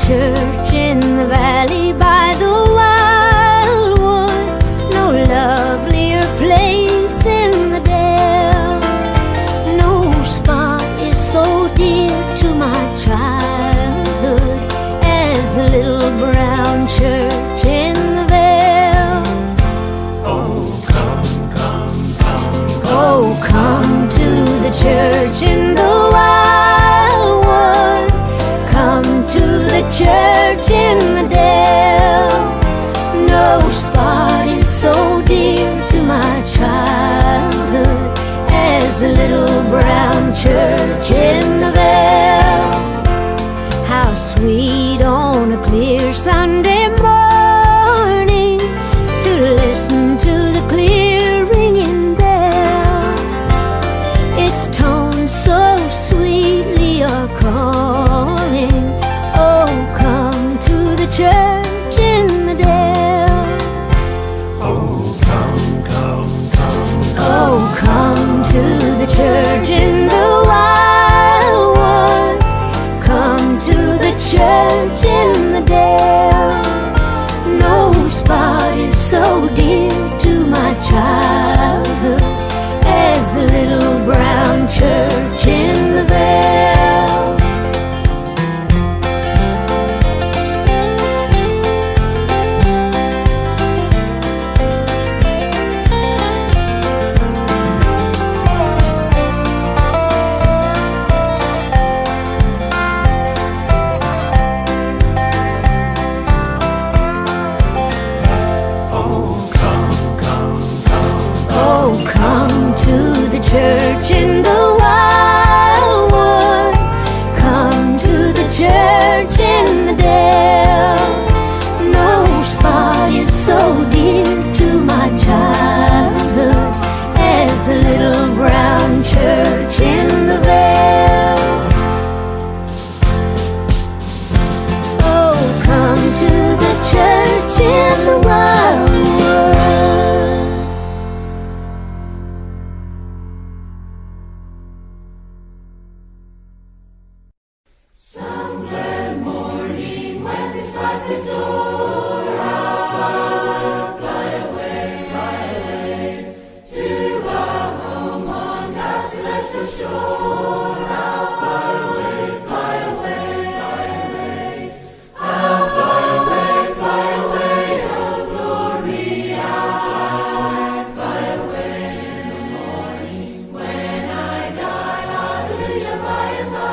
church in the valley by the wildwood, no lovelier place in the dale. No spot is so dear to my childhood as the little brown church in the vale. Oh, come, come, come, oh, come to the church in the wildwood, come to the church in the dale. No spot is so dear to my childhood as the little brown church in the vale. How sweet on a clear Sunday morning to listen to the clear ringing bell. Its tones so sweetly are calling, oh, come to the church in the dale. oh, come, come, come, Oh, come to the church in the wildwood, come to the church in the dale. No spot is so dear to my childhood as the little brown church in the vale. oh, come, come, come, Oh, come to the church in the wildwood, come to the church in the dale. No spot is so dear to my childhood as the little brown church in the vale. Oh, come to the church in the wildwood. Some glad morning when this life is o'er, I'll fly away to a home on God's celestial shore. I'll fly away, I'll fly away, oh glory. I'll fly away in the morning when I die. Hallelujah, by and by.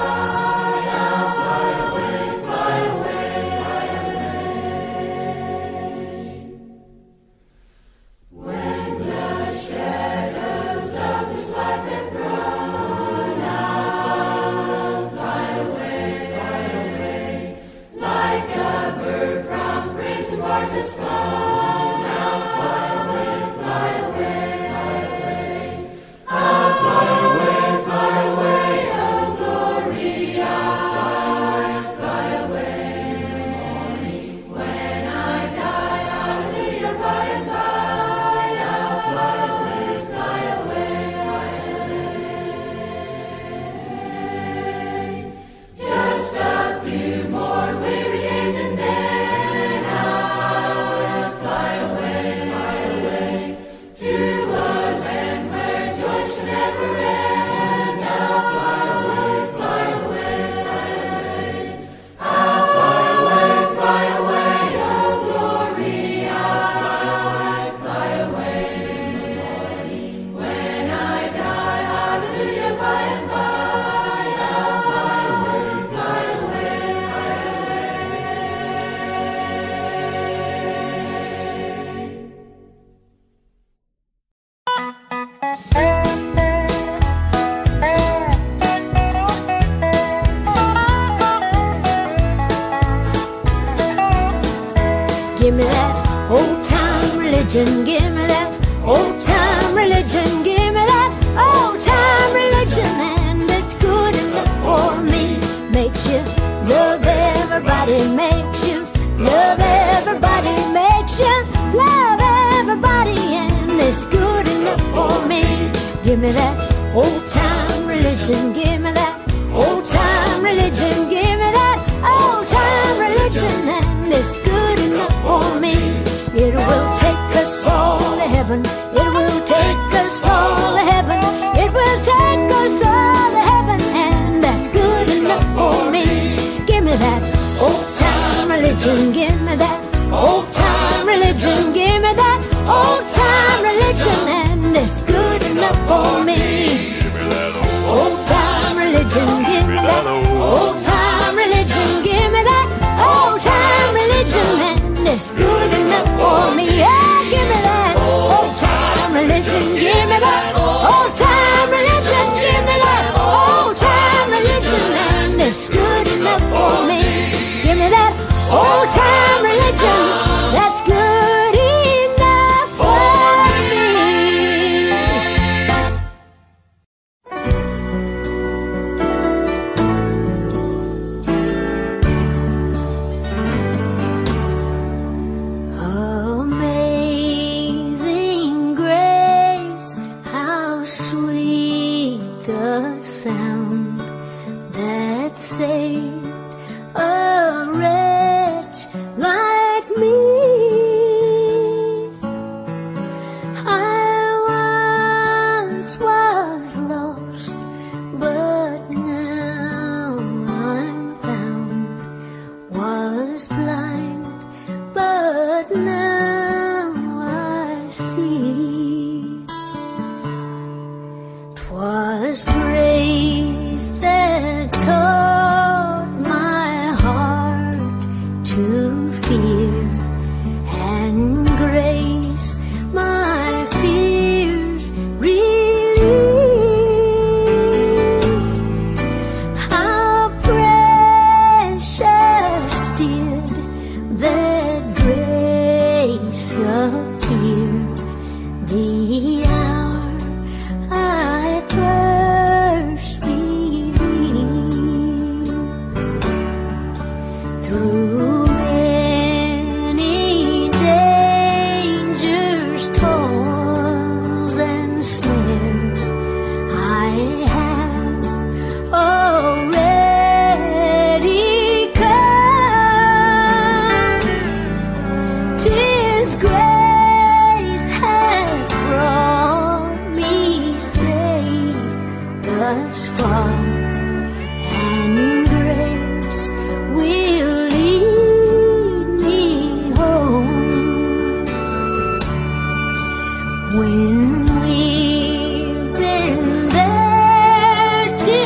When the shadows of this life have grown, I'll fly away, like a bird from prison bars has flown. I'll fly away, I'll fly away, oh glory. I'll fly away in the morning when I die. Hallelujah, by and by. Just a few more weary days and then I'll fly away to a land where joy shall never end. I'll fly away, I'll fly away, oh glory. I'll fly away in the morning when I die. Hallelujah, by and by. Give me that old time religion, give me that old time religion, give me that old time religion, and it's good enough for me. Makes you love everybody, makes you love everybody, makes you love everybody, and it's good enough for me. Give me that old time religion, give me that old time religion, give me that old time religion. take us all to heaven. It will take us all to heaven. It will take us all to heaven, and that's good enough for me. Give me that old time religion. Give me that old time religion. Give me that old time religion, and it's good enough for me. Old time religion. Give me that old time religion. Give me that old time religion, and it's good enough for me. Yeah, give me that old time religion. Give me that old time religion. Give me that old time religion, and it's good enough for me. Give me that old time religion. That's good enough for me. Amazing grace, how sweet the sound that saved a wretch like me. I once was lost, but now I'm found. Was blind, but now I see. 'Twas grace that taught my heart to fear, and grace my fears relieved. How precious did that grace appear the hour I first believed. Through many dangers, toils, and snares, I have already come. 'Tis grace hath brought me safe thus far, and grace will lead me home. When we've been there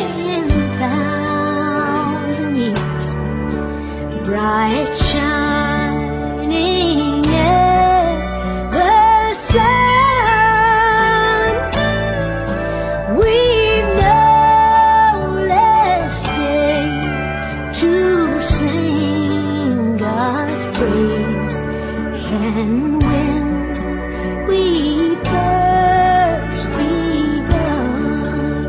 10,000 years, bright shining as the sun, we've no less day to sing God's praise than when we first begun.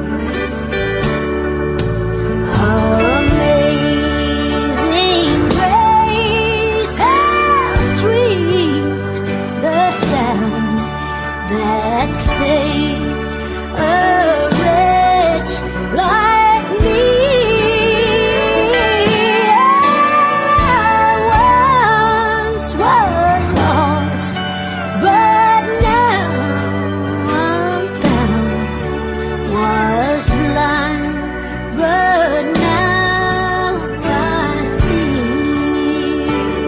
Amazing grace, how sweet the sound that saved a wretch like me. I once was lost, but now I'm found. Was blind, but now I see.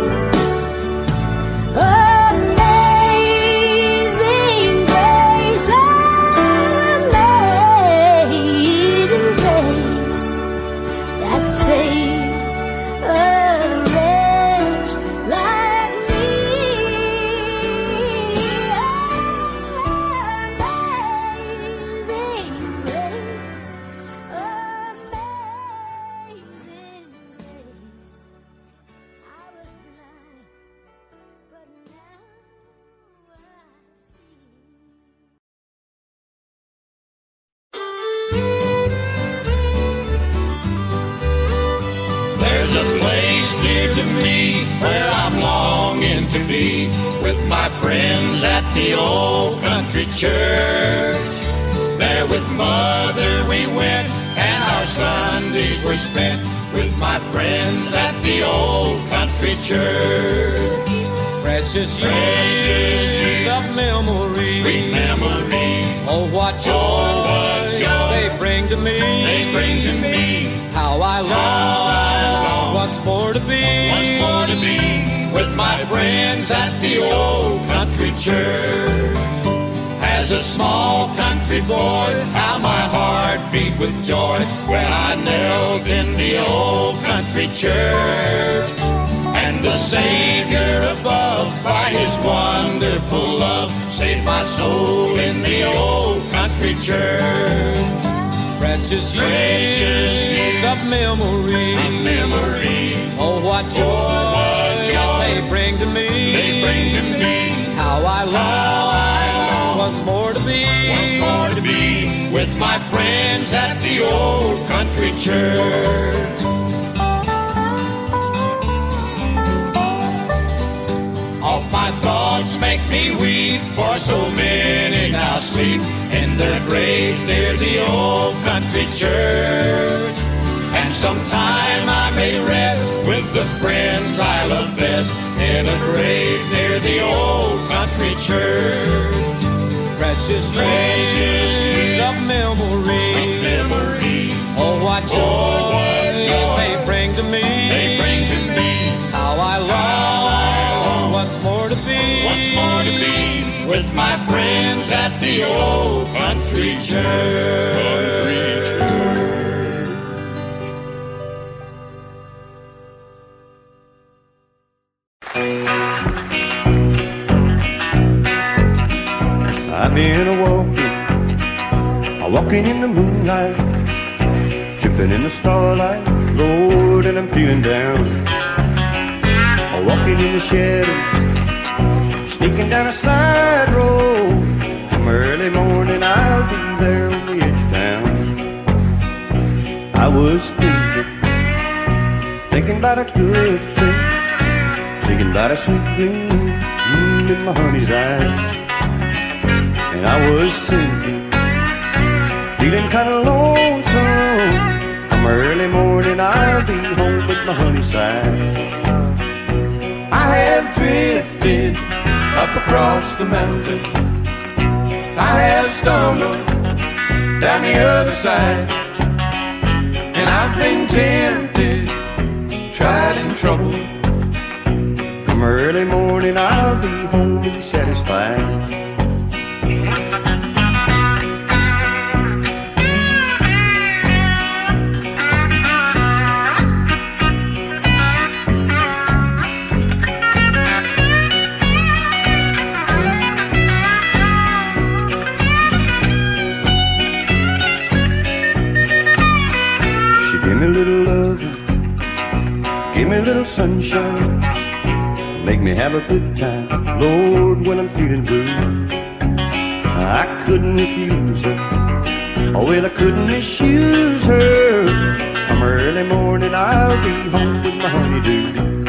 Amazing grace, amazing grace, that saved a wretch like me. Amazing grace, amazing grace. I was blind, but now I see. There's a place dear to me where I'm longing to be, with my friends at the old country church. There with Mother we went, and our Sundays were spent with my friends at the old country church. Precious years of memory, sweet memory. Oh, what joy they bring to me. They bring to me. How I long once more to be, once more to be with my friends at the old country church. As a small country boy, how my heart beat with joy when I knelt in the old country church. And the Savior above, by His wonderful love, saved my soul in the old country church. precious years of memory. Oh, what joy they bring to me. How I long once more to be with my friends at the old country church. All my thoughts make me weep, for so many now sleep in their graves near the old country church. And sometime I may rest with the friends I love best in a grave near the old country church. Precious years of memory. Oh, what joy they bring to me. How I long once more to be with my friends at the old country church. I've been walking in the moonlight, tripping in the starlight, Lord, and I'm feeling down. Walking in the shadows, sneaking down a side road. Come early morning, I'll be there on the edge of town. I was thinking about a good thing, thinking about a sweet gleam in my honey's eyes. And I was sinking, feeling kind of lonesome. Come early morning, I'll be home with my honey side. I have drifted up across the mountain. I have stumbled down the other side. And I've been tempted, tried and troubled. Come early morning, I'll be home and satisfied. Give me a little love, give me a little sunshine, make me have a good time, Lord, when I'm feeling blue. I couldn't refuse her, oh well, I couldn't misuse her. Come early morning, I'll be home with my honeydew.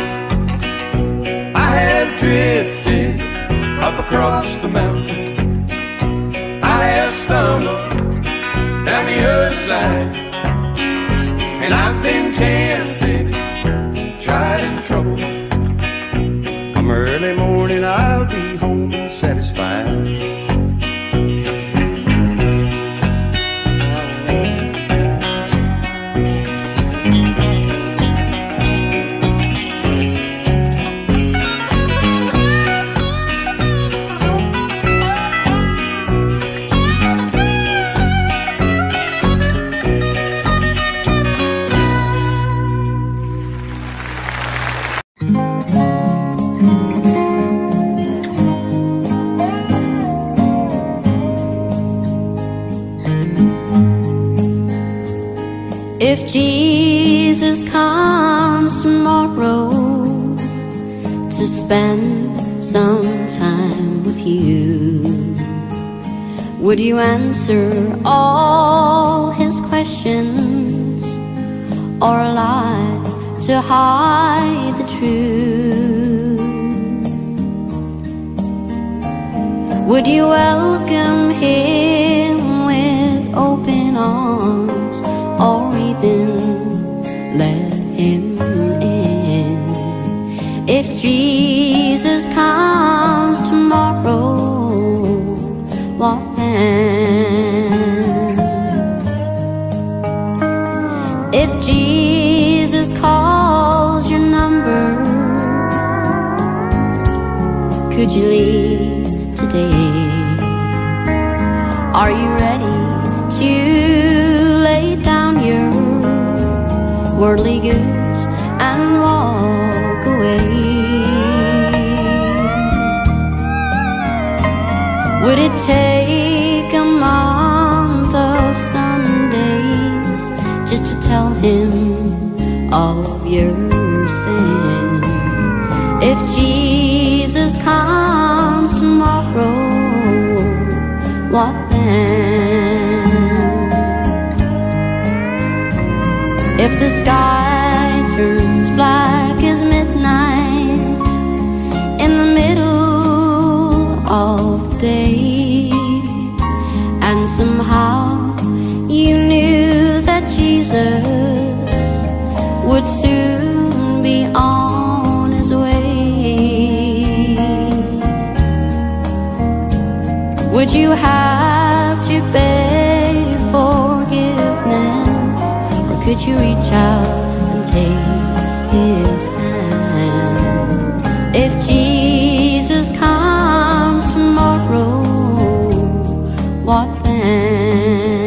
I have drifted up across the mountain, I have stumbled down the other side. And I've been tempted, tried and troubled. Come early morning, I'll be home and satisfied. If Jesus comes tomorrow to spend some time with you, would you answer all His questions or lie to hide the truth? Would you welcome Him with open arms, or even let Him in? If Jesus comes If the sky turns black as midnight in the middle of the day, and somehow you knew that Jesus would soon be on his way, would you have to beg forgiveness, or could you reach out and take his hand? If Jesus comes tomorrow, what then?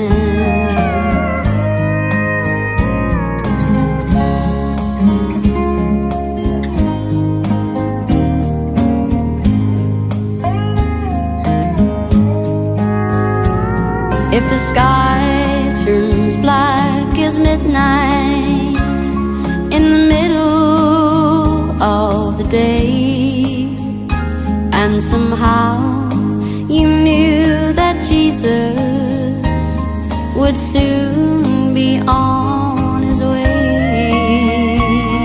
If the sky turns black as midnight in the middle of the day, and somehow you knew that Jesus would soon be on his way,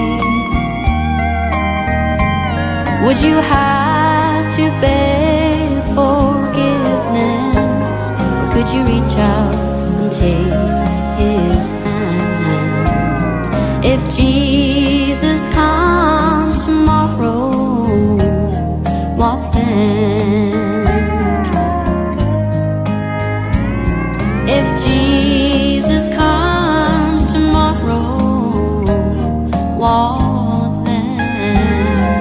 would you have to beg forgiveness, or could you reach out and take his hand? If Jesus comes tomorrow, what then? If Jesus comes tomorrow, what then?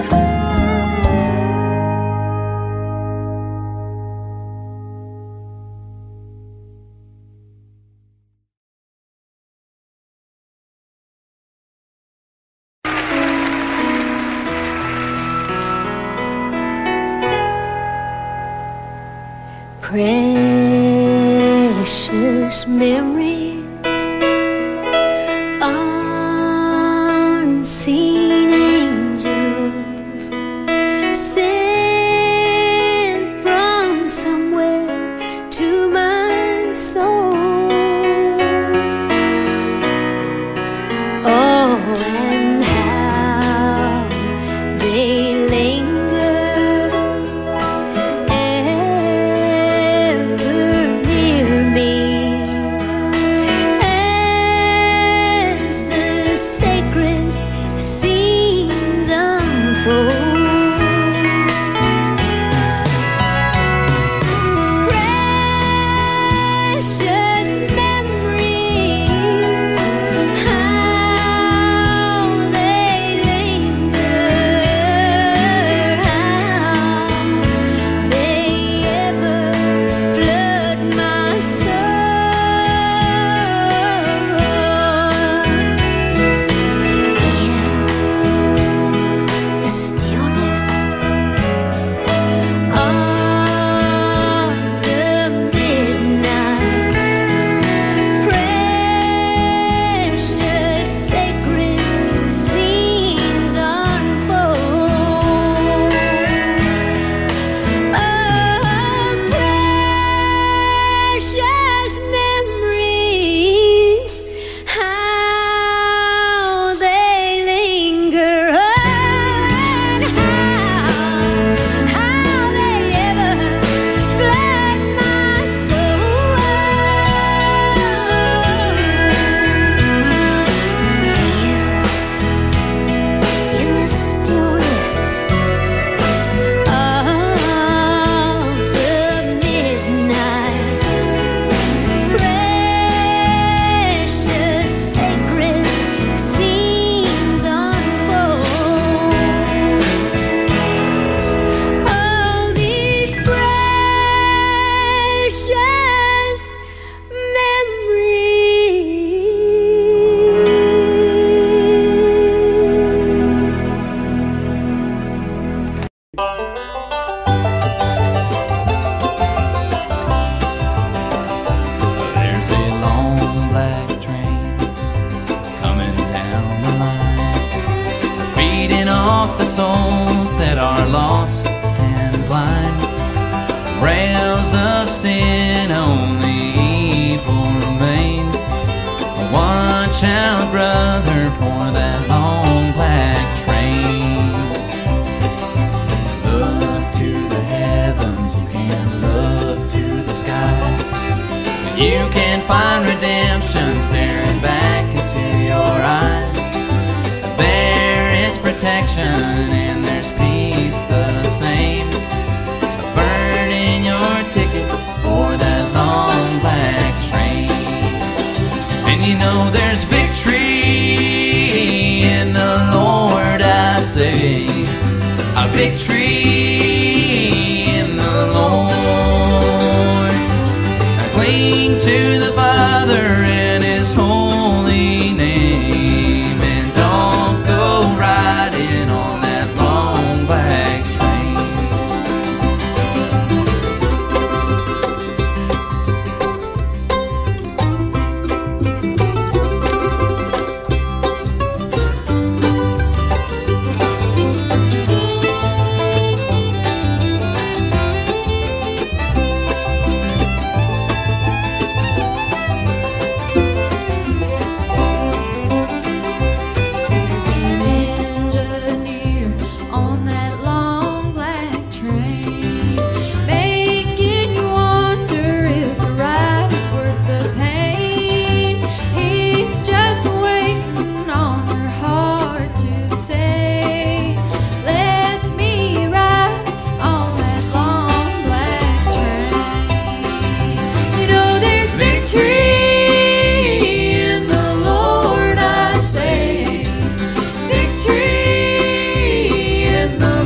Precious memories, unseen angels sent from somewhere to my soul. Oh, and how they linger souls that are lost and blind. Rails of sin, only evil remains. Watch out, brother. for that long black train. Look to the heavens, you can look to the sky. You can find redemption staring back into your eyes. There is protection and there's peace the same. Burning your ticket for that long black train. And you know there's victory in the Lord, I say. A victory in the Lord. I cling to the Father and His holy name, and don't go riding on that long black train. There's an engineer on that long black train, making you wonder if the ride is worth the pain. He's just waiting on your heart to say, let me ride on that long black train. You know there's victory in the Lord, I say. Victory in the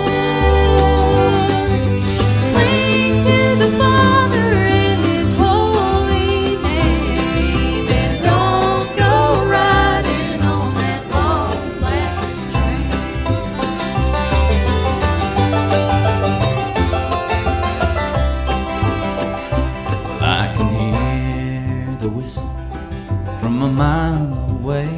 Lord. Cling to the Father and His holy name, and don't go riding on that long black train. Well, I can hear the whistle from a mile away.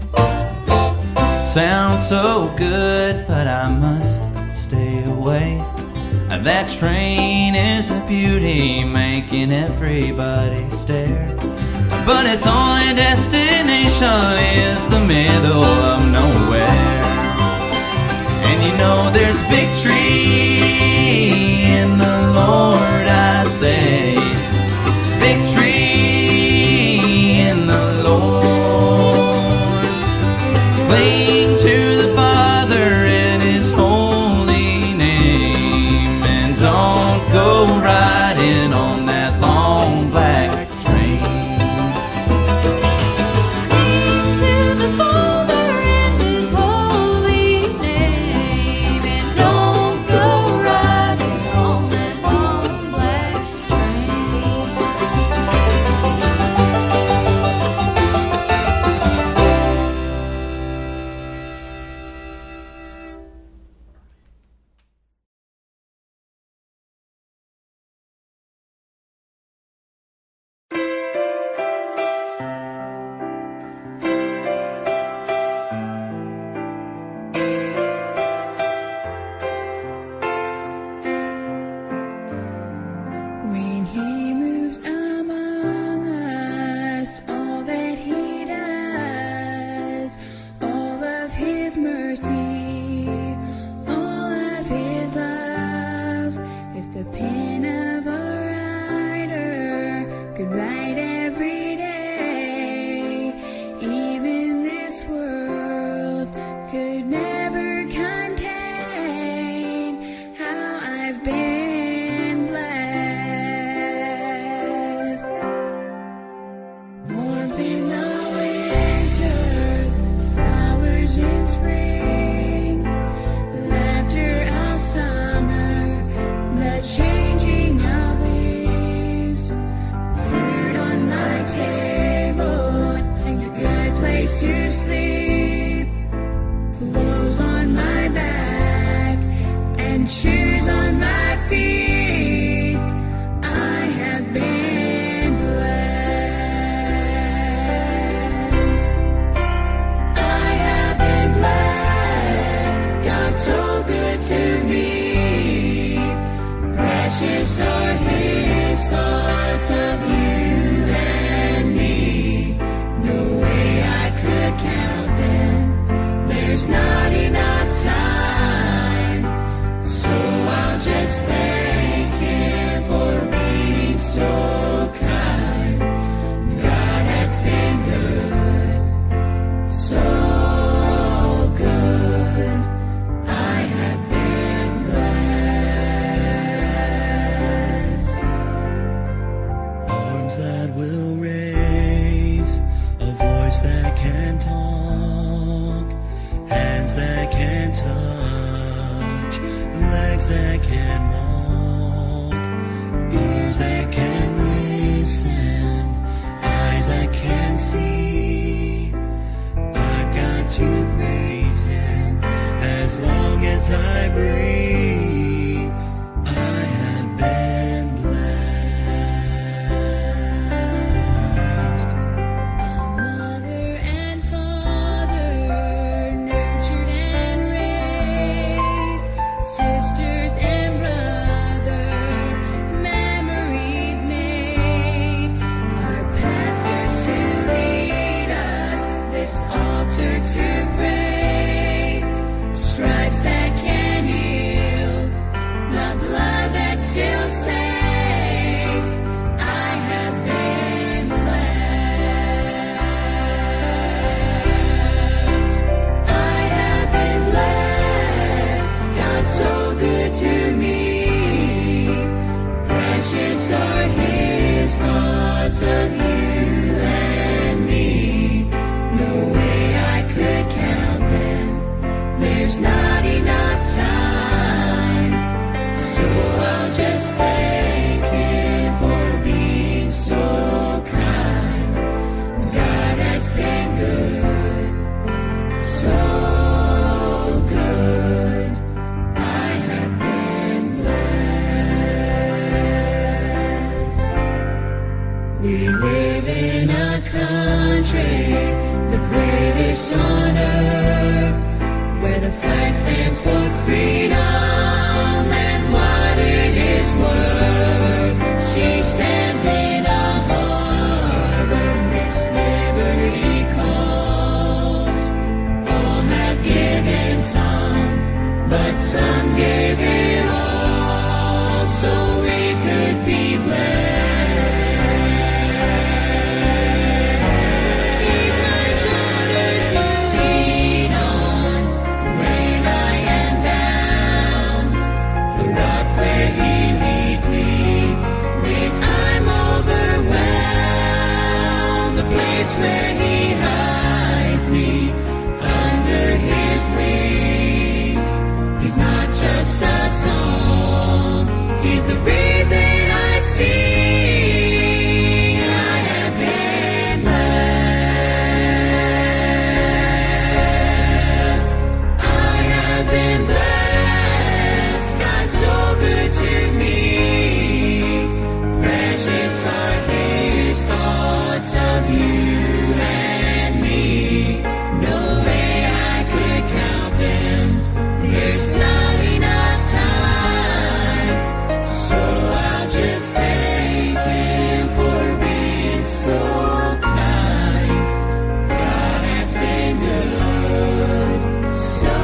Sounds so good, but I must stay away. That train is a beauty, making everybody stare. But its only destination is the middle of nowhere. And you know there's victory in the Lord, I say. Victory in the Lord. Cling to the Father and His holy name, and don't go riding on that long black train. Cling to the Father and His holy name, and don't go riding on that long black train. When He moves among us, all that He does, all of His mercy, all of His love. If the pen of a writer could write every day, even this world could never contain how I've been blessed. Warmth in the winter, flowers in spring, laughter of summer, the changing of leaves, food on my table, and a good place to sleep, clothes on my back, and shoes on my feet. I have been blessed. I have been blessed. as I breathe, I have been blessed. A mother and father nurtured and raised, sisters and brother memories made, our pastor to lead us, this altar to pray, stripes that can heal, the blood that still saves. I have been blessed. I have been blessed. God's so good to me. Precious are His thoughts of you and me. No way I could count them. There's not enough time, so I'll just thank Him for being so kind. God has been good, so good. I have been blessed. We live in a country, the greatest on earth, where the flag stands for freedom and what it is worth. She stands in a harbor, Miss Liberty calls. All have given some, but some gave it all, so we could be blessed. He's my shoulder to lean on when I am down, the rock where He leads me when I'm overwhelmed, the place where He hides me under His wings. He's not just a song, He's the reason I sing. I have been blessed. I have been blessed. God's so good to me. Precious are His thoughts of you and me. No way I could count them. There's not enough time, so I'll just thank Him for being so kind. God has been good, so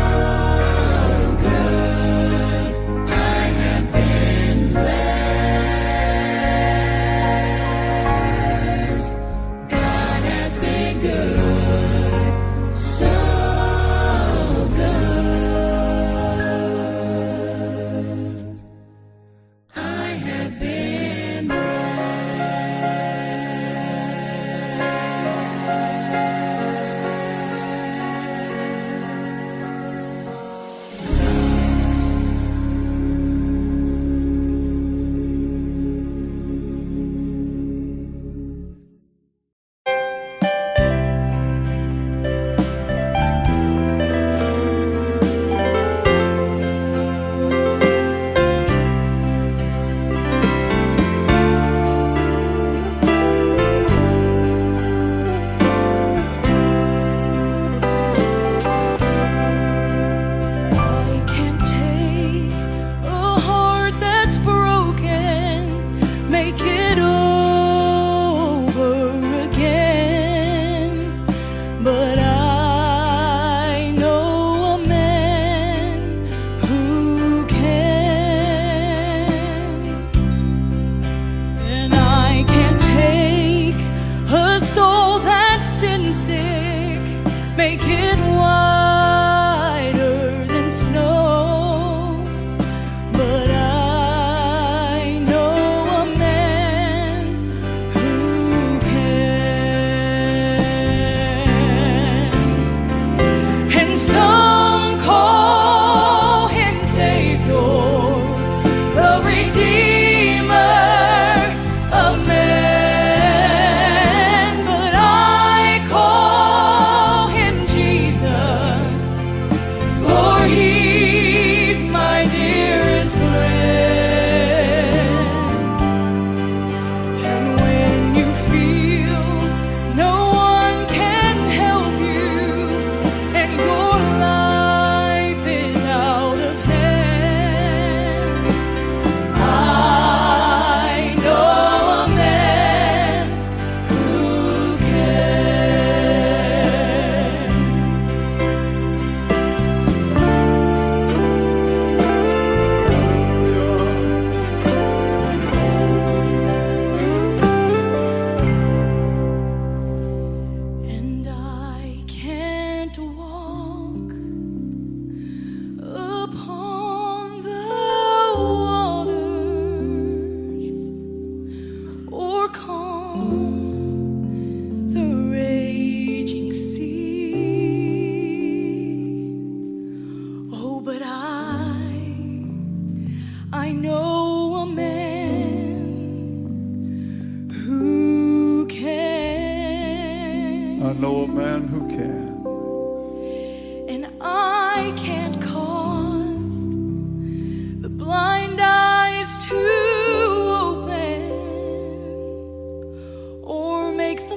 good. I have been blessed. God has been good, so good. I have been I can't take a heart that's broken, make it over again. But I know a man who can. And I can't take a soul that's sin sick, make it whiter than snow. But I know a man who can. And some call Him Savior, the Redeemer of man, but I call Him Jesus. I know a man who can. And I can't cause the blind eyes to open or make the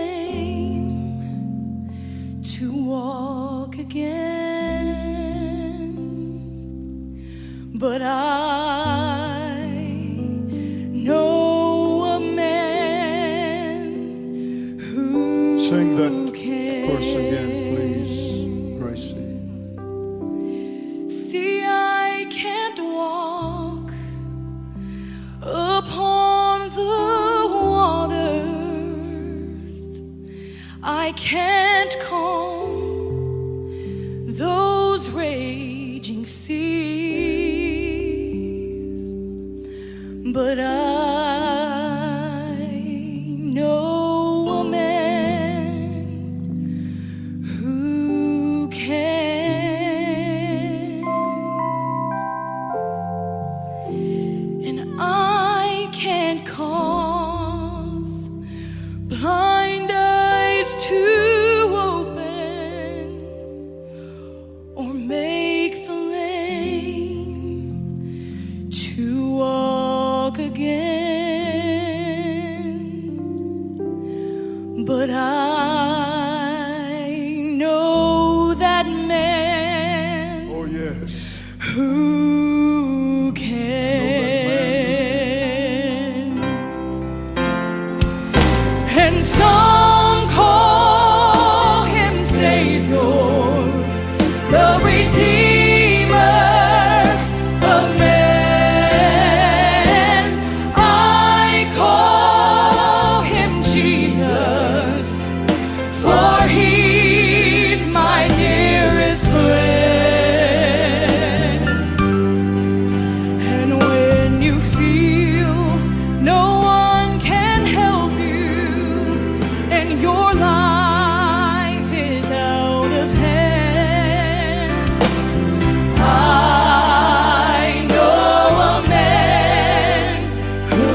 lame to walk again. But I know a man who Sing that can. verse again, please, Gracie. See, I can't walk upon the waters. I can't calm those raging seas, but I know a man who can. And I can't cause blind eyes to open or make the lame to walk again. But I know that man Oh, yes. who can. And some call him Savior, the Redeemer of man. I call him Jesus, for he's my dearest friend. And when you feel no one can help you and your life is out of hand, I know a man who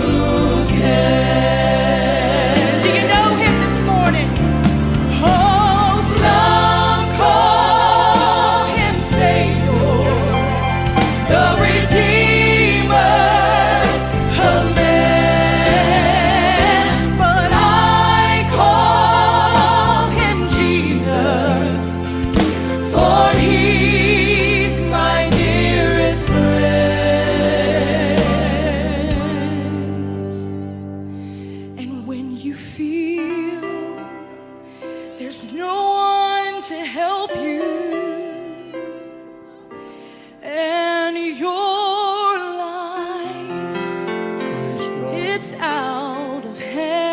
can. Do you know him this morning? Oh, some call him Savior, the Redeemer of man. But I call him Jesus, for he's my dearest friend. And when you feel there's no one to help you and your life Praise God. it's out of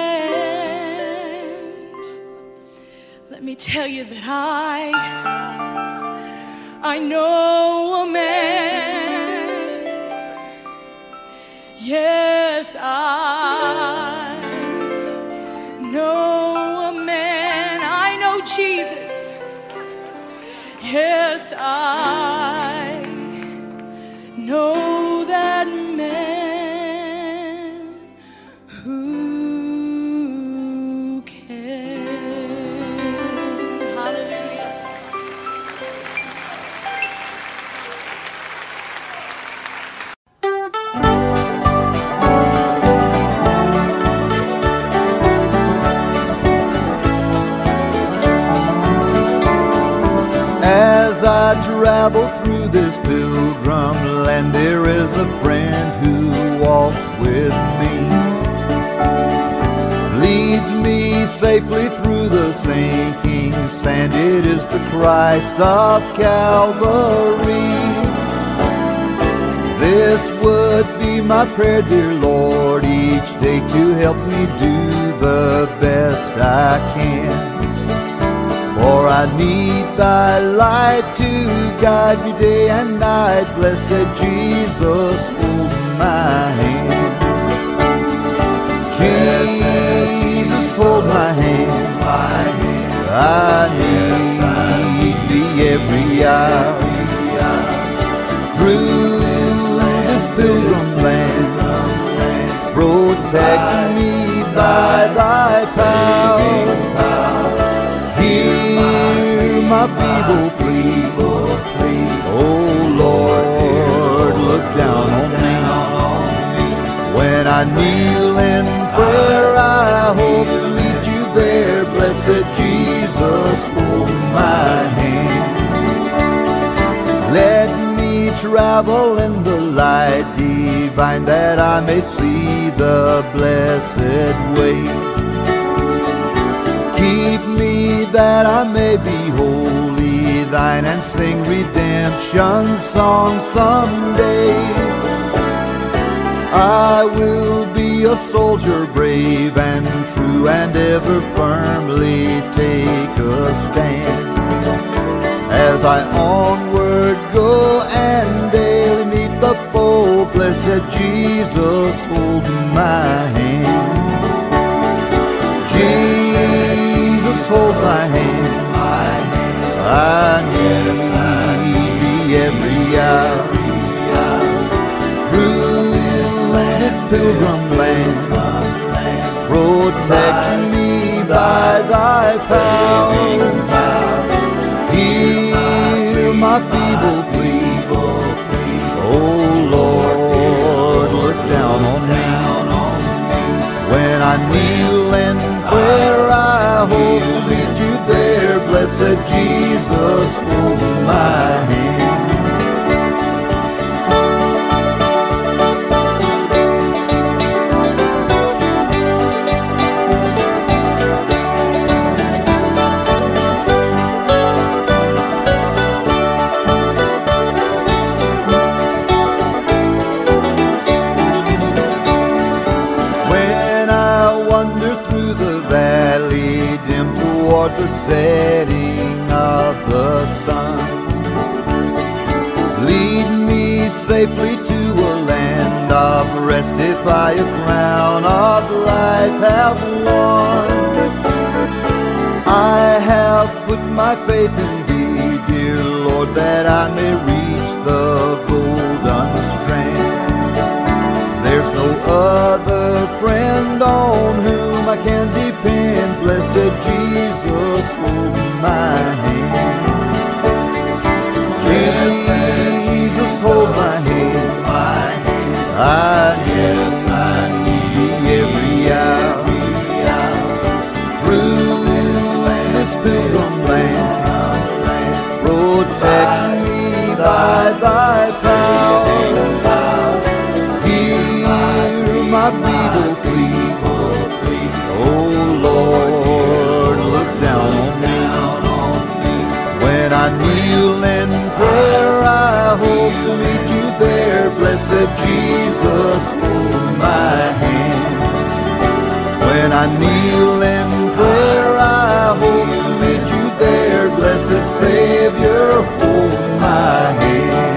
hand, let me tell you that I know a man. Yes, I know a man. I know Jesus. Yes, I know that man who can. Hallelujah. As I travel through this pilgrim land, there is a friend who walks with me, leads me safely through the sinking sand. It is the Christ of Calvary. This would be my prayer, dear Lord, each day to help me do the best I can. For I need thy light to guide me day and night. Blessed Jesus, hold my hand. Jesus, hold my hand. I need thee every hour. Through this pilgrim land, protect me by thy power. my feeble plea. Oh Lord, look down on me. When I kneel in prayer, I hope to meet you there. Blessed Jesus, hold my hand. Let me travel in the light divine, that I may see the blessed way. Keep me that I may be wholly thine, and sing redemption songs someday. I will be a soldier brave and true, and ever firmly take a stand. As I onward go and daily meet the foe, blessed Jesus, hold my hand. Jesus, hold my hand. I need thee every hour. Through this pilgrim land, protect me by thy power. Hear my feeble plea. Oh Lord, look down on me. When I kneel in prayer, I hope to meet you there. Blessed Jesus, hold my hand. The setting of the sun, lead me safely to a land of rest, if I a crown of life have won. I have put my faith in thee, dear Lord, that I may reach the golden strand. There's no other friend on whom I can depend. Blessed Jesus, hold my hand. Jesus, hold my hand. I need thee every hour. Through this pilgrim land, protect me by thy power. Hear my feeble plea. Oh Lord, look down on me. When I kneel in prayer, I hope to meet you there. Blessed Jesus, hold my hand. When I kneel in prayer, I hope to meet you there. Blessed Savior, hold my hand.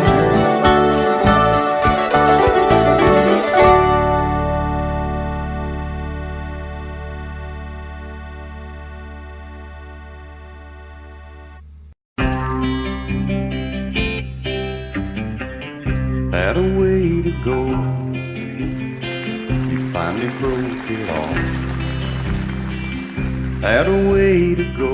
Had a way to go, you finally broke it off. Had a way to go,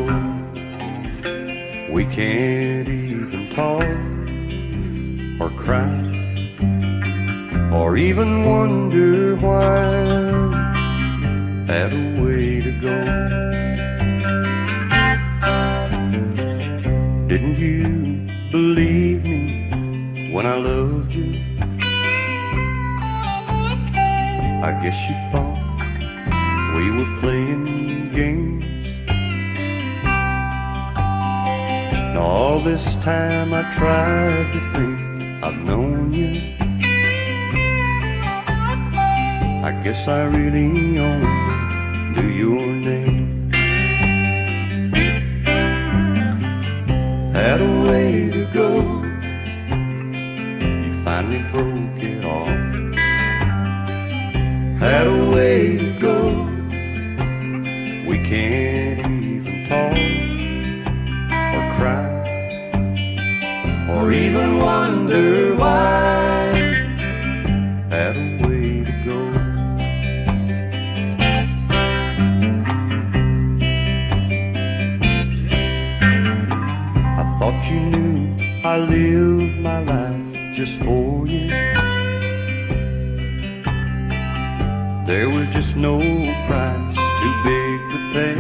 we can't even talk or cry or even wonder why. Had a way to go. Didn't you believe me when I loved you? I guess you thought we were playing games. And all this time I tried to think I've known you. I guess I really only knew your name. Had a way to go, finally broke it off. Had a way to go, we can't even talk or cry or even wonder why. Had a way to go. thought you knew I lived my life just for you. There was just no price too big to pay.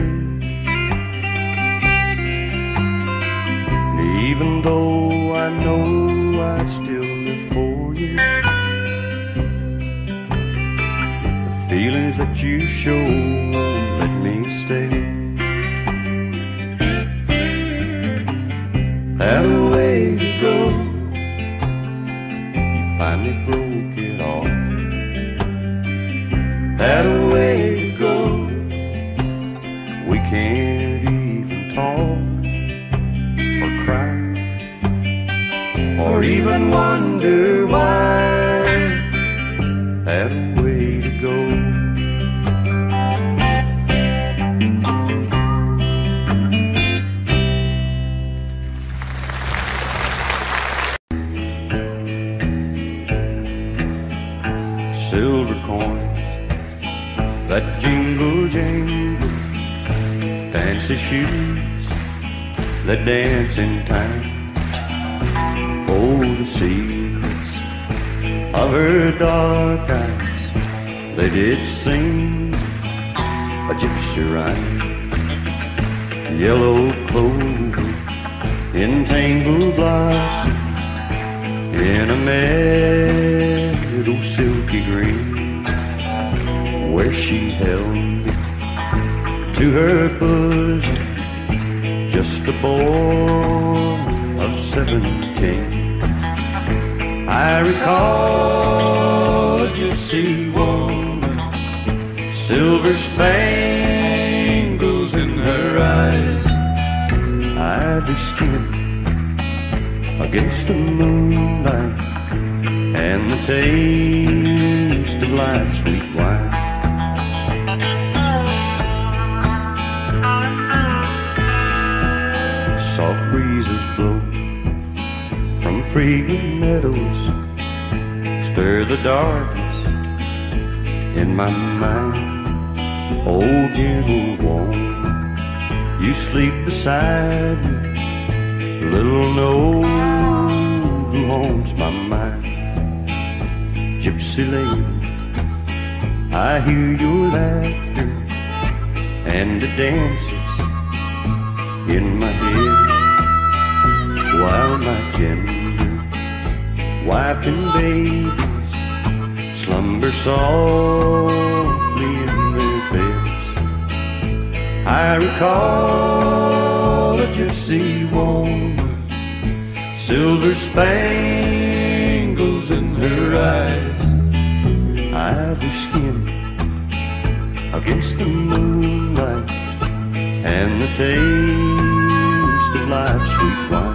And even though I know I still live for you, the feelings that you show won't let me stay. Had a way to go, you finally broke it off. Had a way to go, we can't even talk or cry or even wonder why. Had a way to go. Silver coins that jingle jangle, fancy shoes that dance in time. Oh, the secrets of her dark eyes, they did sing a gypsy rhyme. Yellow clover in tangled blossom, in a meadow silky green, where she held me to her bosom, just a boy of 17. I recall a gypsy woman, silver spangles in her eyes, ivory skin against the moonlight, and the taste of life's sweet wine. Soft breezes blow from fragrant meadows, stir the darkness in my mind. Oh, gentle one, you sleep beside me, little know who haunts my mind. Gypsy lady, I hear your laughter and the dances in my head, while my tender wife and babies slumber softly in their beds. I recall a gypsy woman, silver spangles in her eyes, ivory skin against the moonlight, and the taste of life's sweet wine.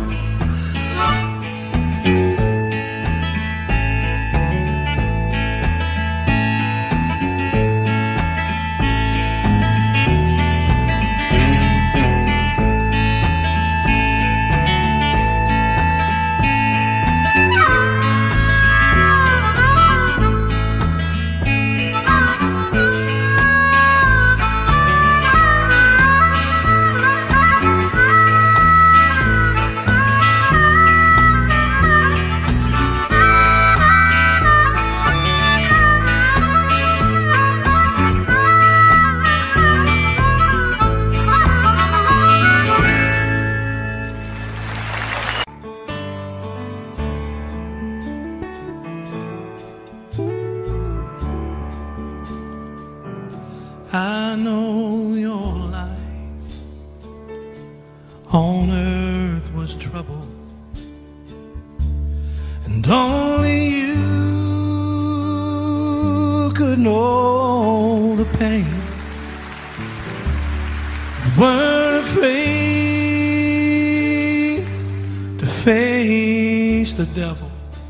I know your life on earth was trouble, and only you could know the pain. You weren't afraid to face the devil.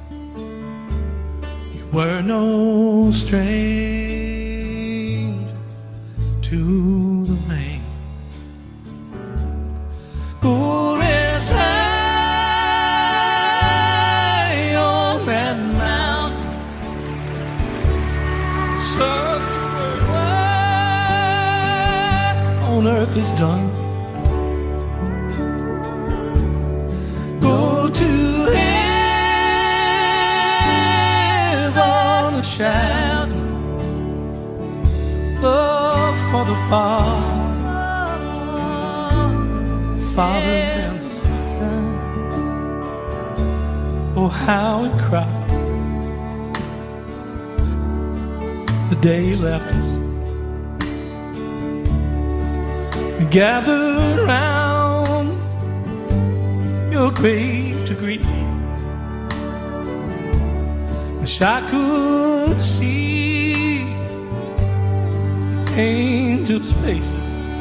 You were no stranger to the rain. Go rest high on that mountain, sun on earth is done. Father and the Son. Oh, how it cried the day you left us. We gathered around your grave to grieve. Wish I could see angels' faces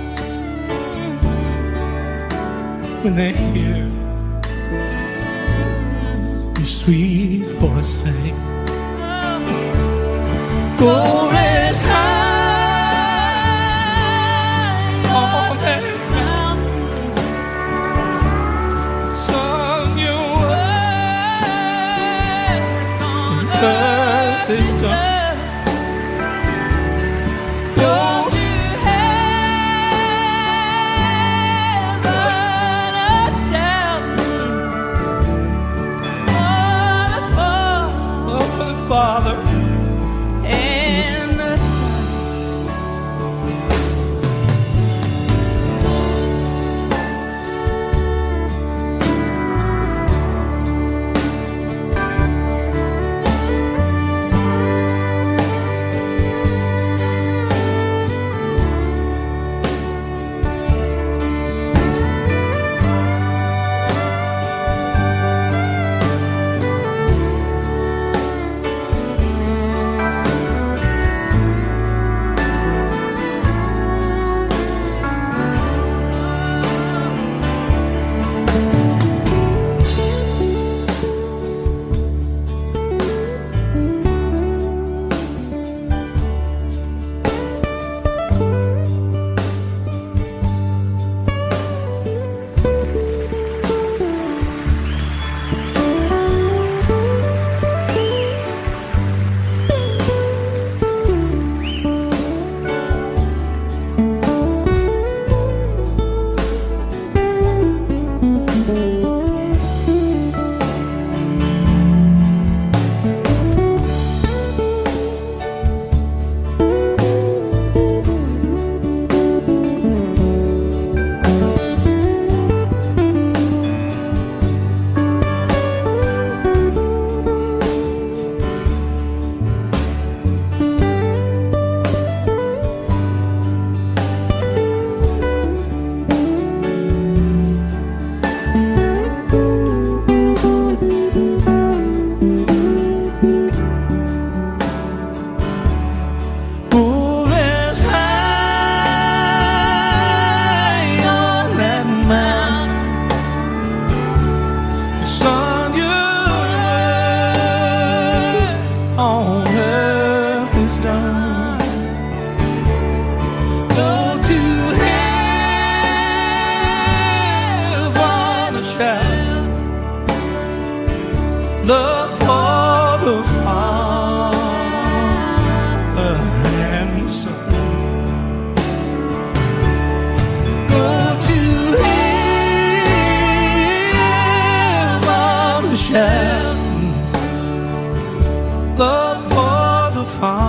when they hear your sweet voice sing. Go rest high on that mountain, son, your word on earth is done. Father and the Son. Love for the Father and the Son. Go to heaven to shout love for the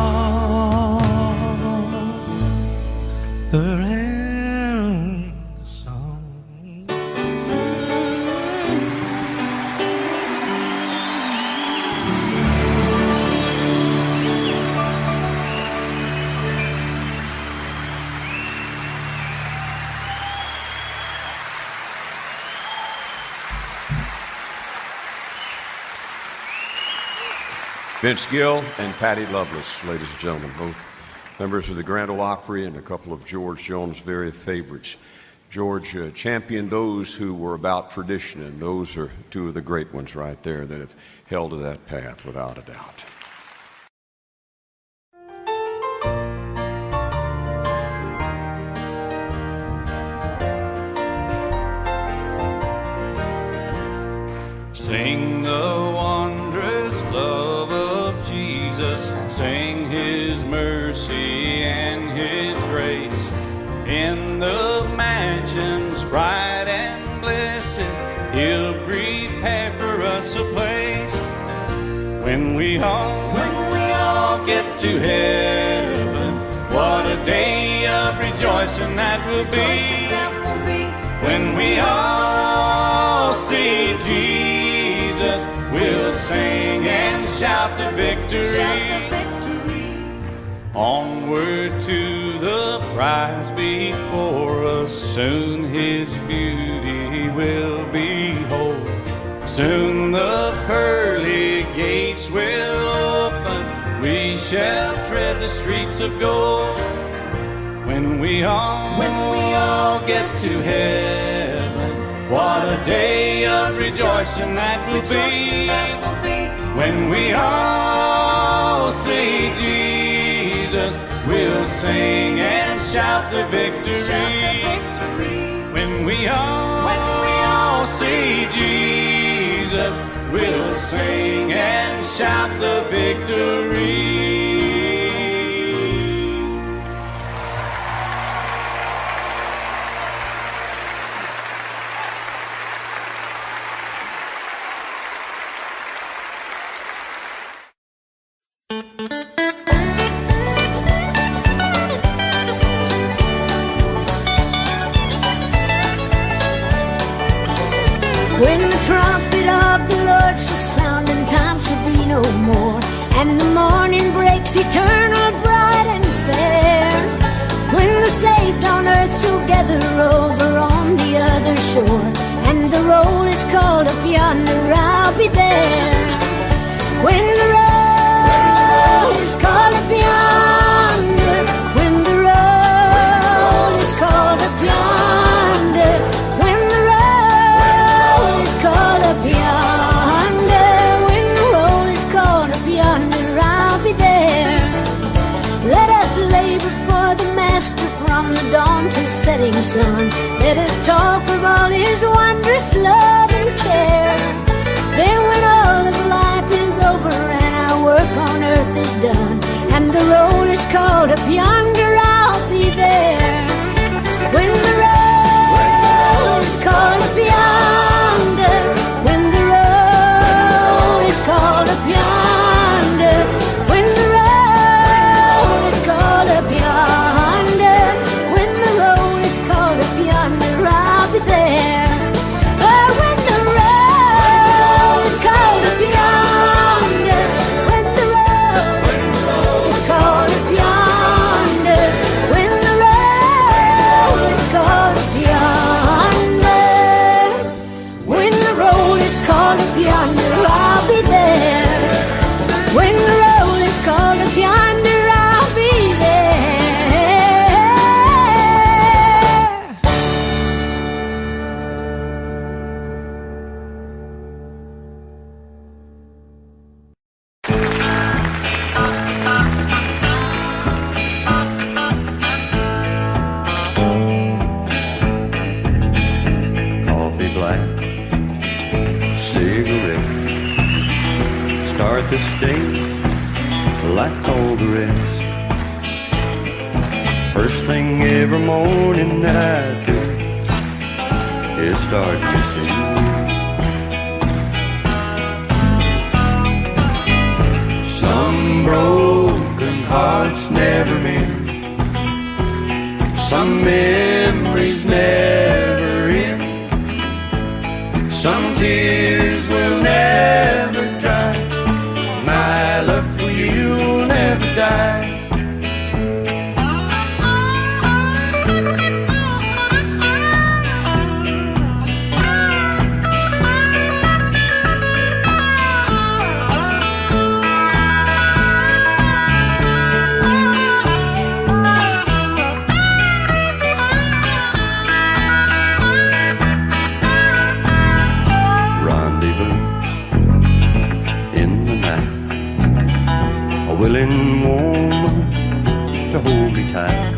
Father and the Son. Vince Gill and Patty Loveless, ladies and gentlemen, both members of the Grand Ole Opry and a couple of George Jones' very favorites. George championed those who were about tradition, and those are two of the great ones right there that have held to that path without a doubt. Sing the wondrous love of Jesus, sing His mercy and His grace. In the mansions bright and blessed, He'll prepare for us a place. When we all get to heaven, what a day of rejoicing. rejoicing that will be when we all see Jesus. We'll sing and shout the victory. Onward to the prize before us. Soon His beauty will behold. Soon the pearly gates will open. We shall tread the streets of gold. When we all get to heaven, what a day of rejoicing that will be. When we all see Jesus, we'll sing and shout the victory. When we all see Jesus, we'll sing and shout the victory. When the trumpet of the Lord shall sound and time shall be no more, and the morning breaks eternal, bright and fair, when the saved on earth shall gather over on the other shore, and the roll is called up yonder, I'll be there. When the roll is called up yonder, when the roll is called up yonder, when the roll is called up yonder, when the roll is called up yonder, I'll be there. Let us labor for the Master from the dawn to setting sun. Let us talk of all His wondrous love and care. Then when all of life is over and our work on earth is done, and the roll is called up yonder, I'll be there. When the roll is called up yonder, when the roll is called up yonder, when the roll is called up yonder, when the roll is called up yonder, I'll be there. Oh, when the roll is called up yonder, when the roll is called up yonder, when the roll is called up yonder, when the roll is called up yonder, I'll be there. When the roll is called up yonder, I'll be there. Coffee black, cigarette. Start this day like all the rest. First thing every morning that I do is start missing you. Some broken hearts never mend. Some memories never end. Some tears will never dry. My love for you will never die. Rendezvous in the night, a willing woman to hold me tight.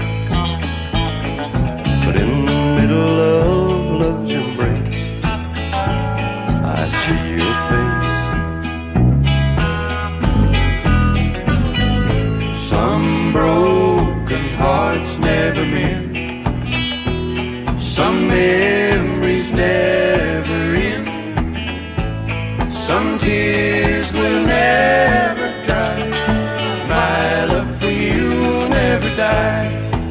But in the middle of love's embrace, I see your face. Some broken hearts never mend. Some memories never end. Some tears will never dry. My love for you will never die.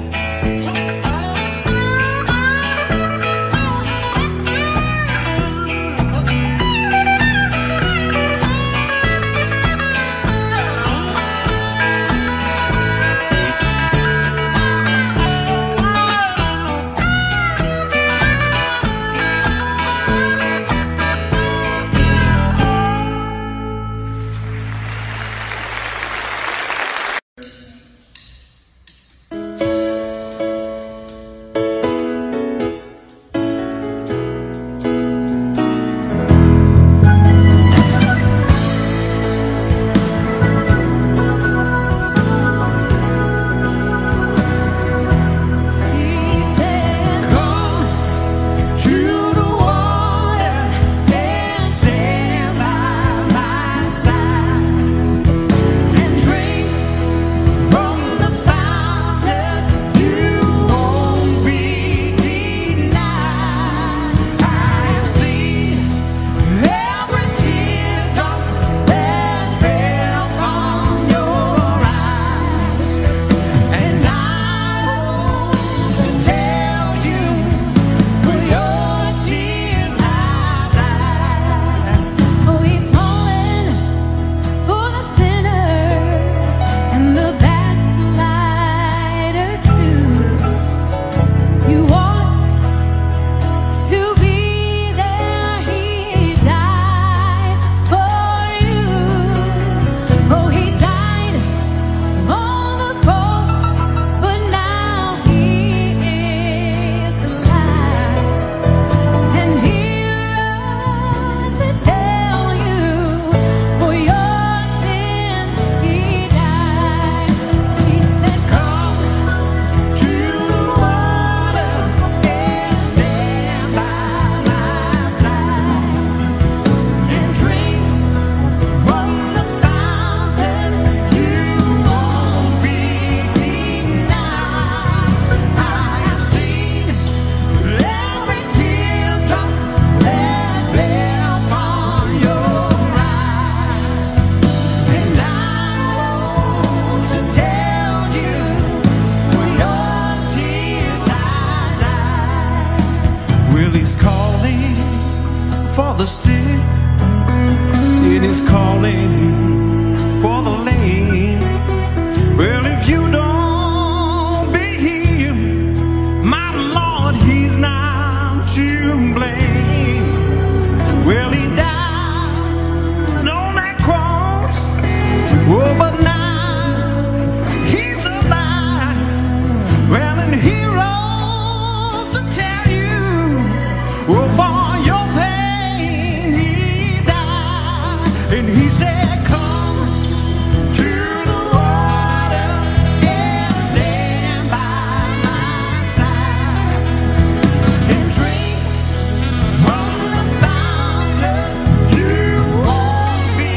Well, he's calling for the sick, and he's calling for the lame. Well, if you don't be healed, my Lord, he's not to blame. Well, he died on that cross, oh, but now he's alive. Well, and he rose to tell you, oh, for your pain he died. And he said, come to the water and stand by my side and drink from the fountain. You won't be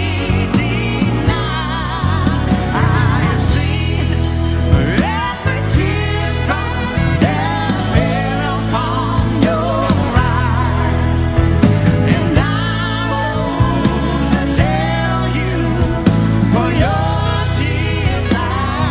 denied. I have seen every teardrop that fell upon your eye, and I want to tell you, for your tears I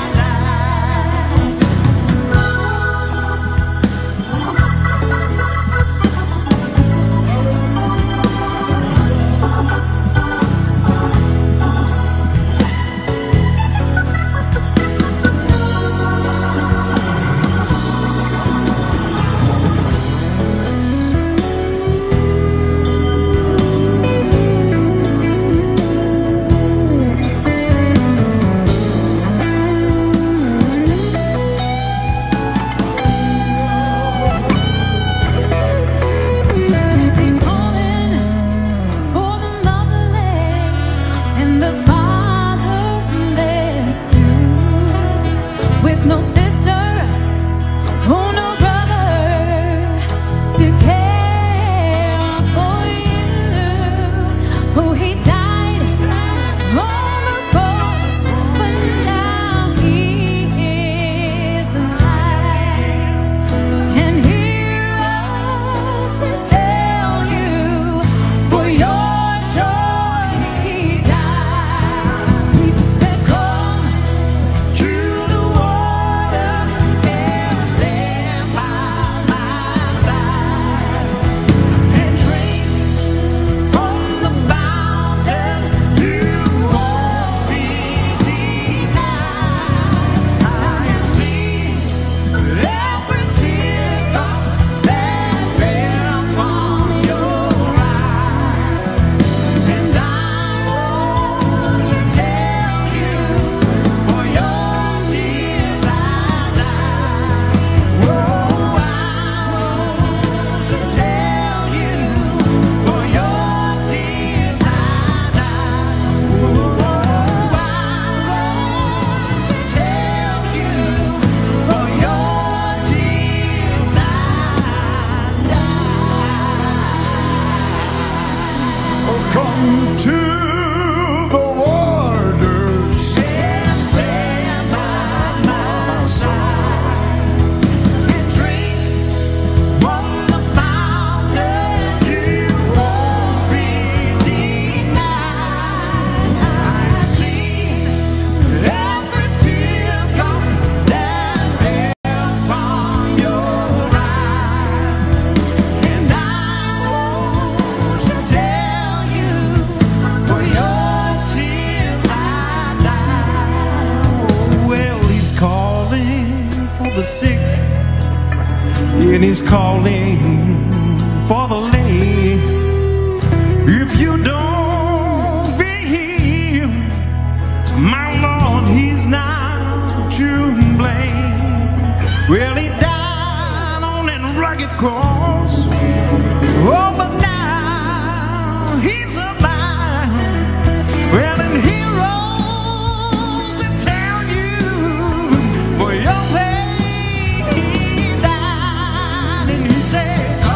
He's calling for the motherless and the fatherless too, with no sister or no brother to care for you. Oh, he died on the cross, but now he is alive, and he rose to tell you, for your joy he died. He said, come to the water and stand by my side and drink from the fountain. You won't be denied. I have seen every teardrop that fell upon your eyes, and I want to tell you, for your tears I died. Oh, I want to tell you, for your tears I died. Oh, I want to tell you, for your tears I come to the waters and stand by my side and drink from the fountain. You won't be denied. I've seen every teardrop that fell from your eyes, and I want to tell you, for your tears I died. Oh, well, he's calling for the sick, and he's calling for the lame. If you don't be healed, my Lord, he's not to blame. Well, he died on that rugged cross, oh, but now he's alive. Well, and he rose to tell you, for your pain he died, and he said,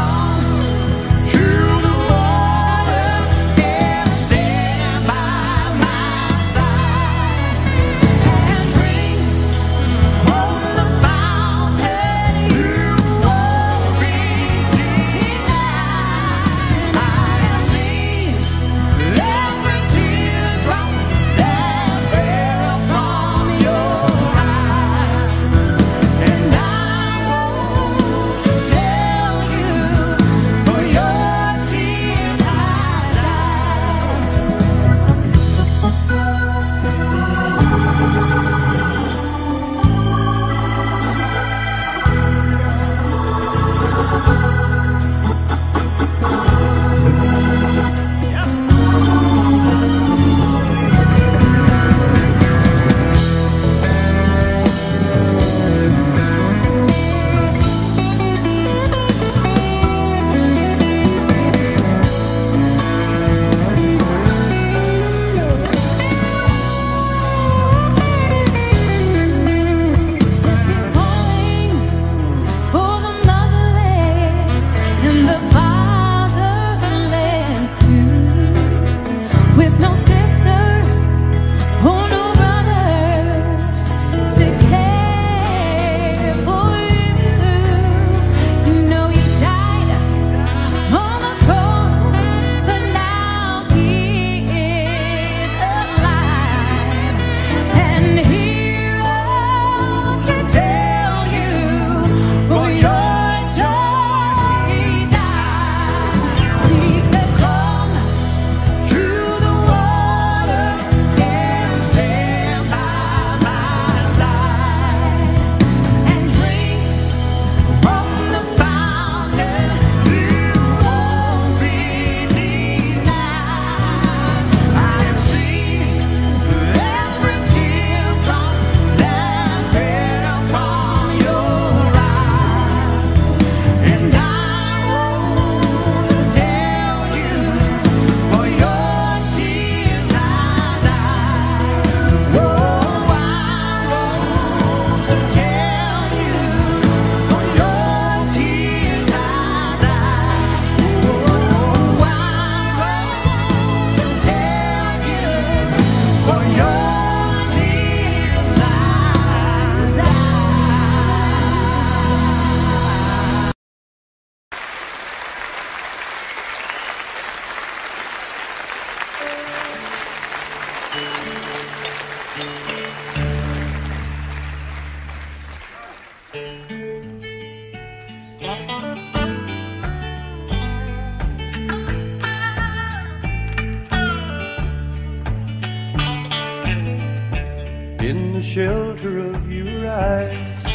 In the shelter of your eyes,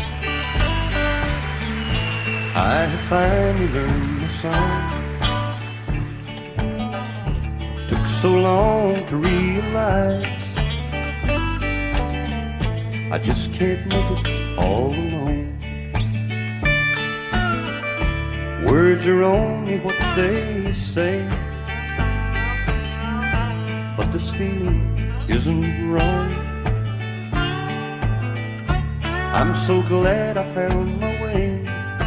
I have finally learned the song. Took so long to realize I just can't make it all alone. Words are only what they say, but this feeling isn't wrong. I'm so glad I found my way.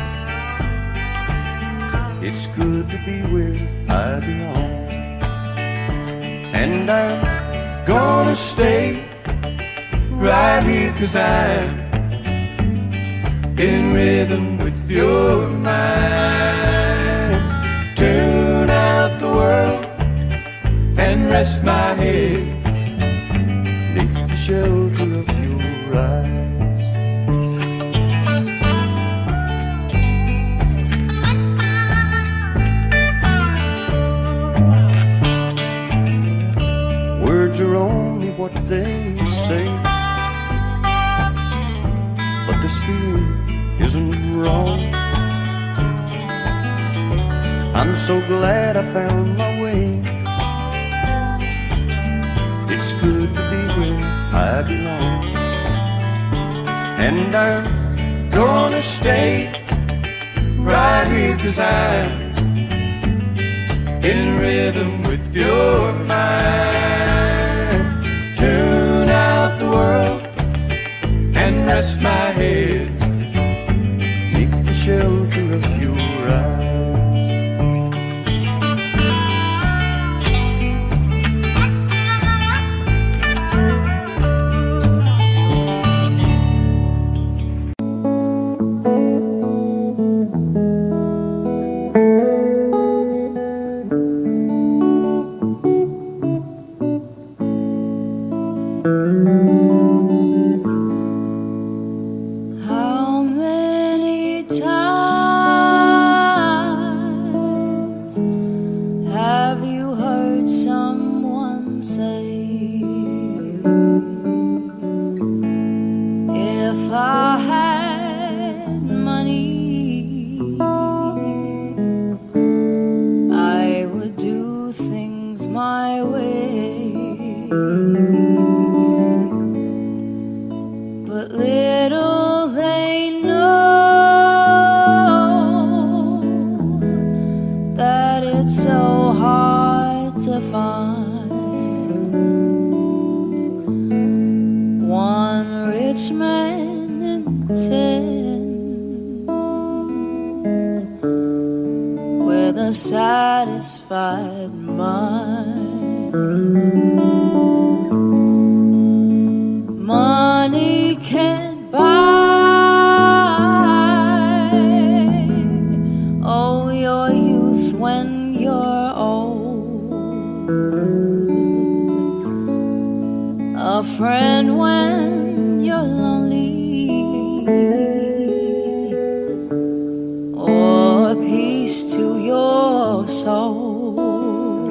It's good to be where I belong. And I'm gonna stay right here, 'cause I'm in rhythm with your mind. Tune out the world and rest my head beneath the shelter of your eyes. Words are only what they say, but this feeling isn't wrong. I'm so glad I found my way. It's good to be where I belong. And I'm gonna stay right here, 'cause I'm in rhythm with your mind. Tune out the world and rest my head beneath the shelter of your eyes. How many times have you heard someone say, if I had money, I would do things my way? But little they know that it's so hard to find one rich man in 10 with a satisfied mind. Money can't buy oh your youth when you're old, a friend when you're lonely, or peace to your soul.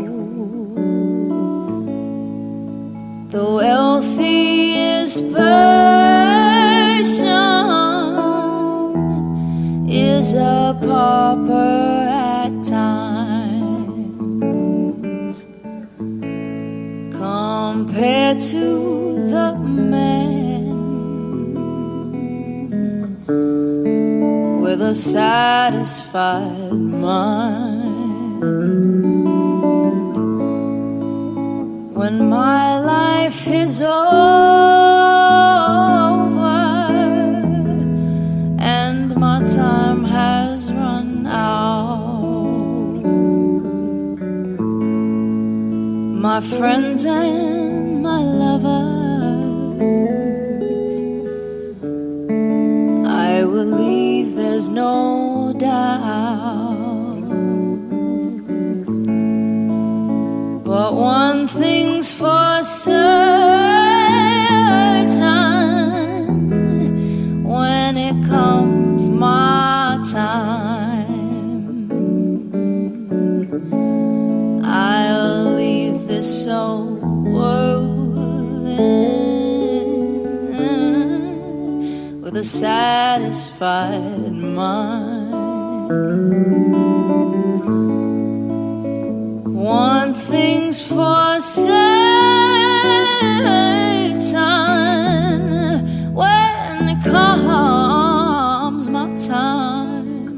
The wealthiest person is a pauper at times, compared to the man with a satisfied mind. When my life is over and my time has run out, my friends and my lovers, I will leave, there's no doubt. But one thing's for certain, with a satisfied mind. One thing's for certain, when it comes my time,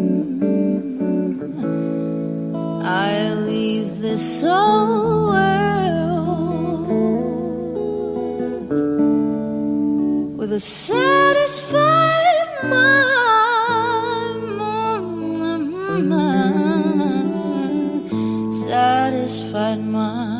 I leave this old world with a satisfied mind. Satisfied mind.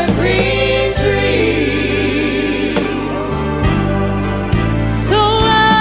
So I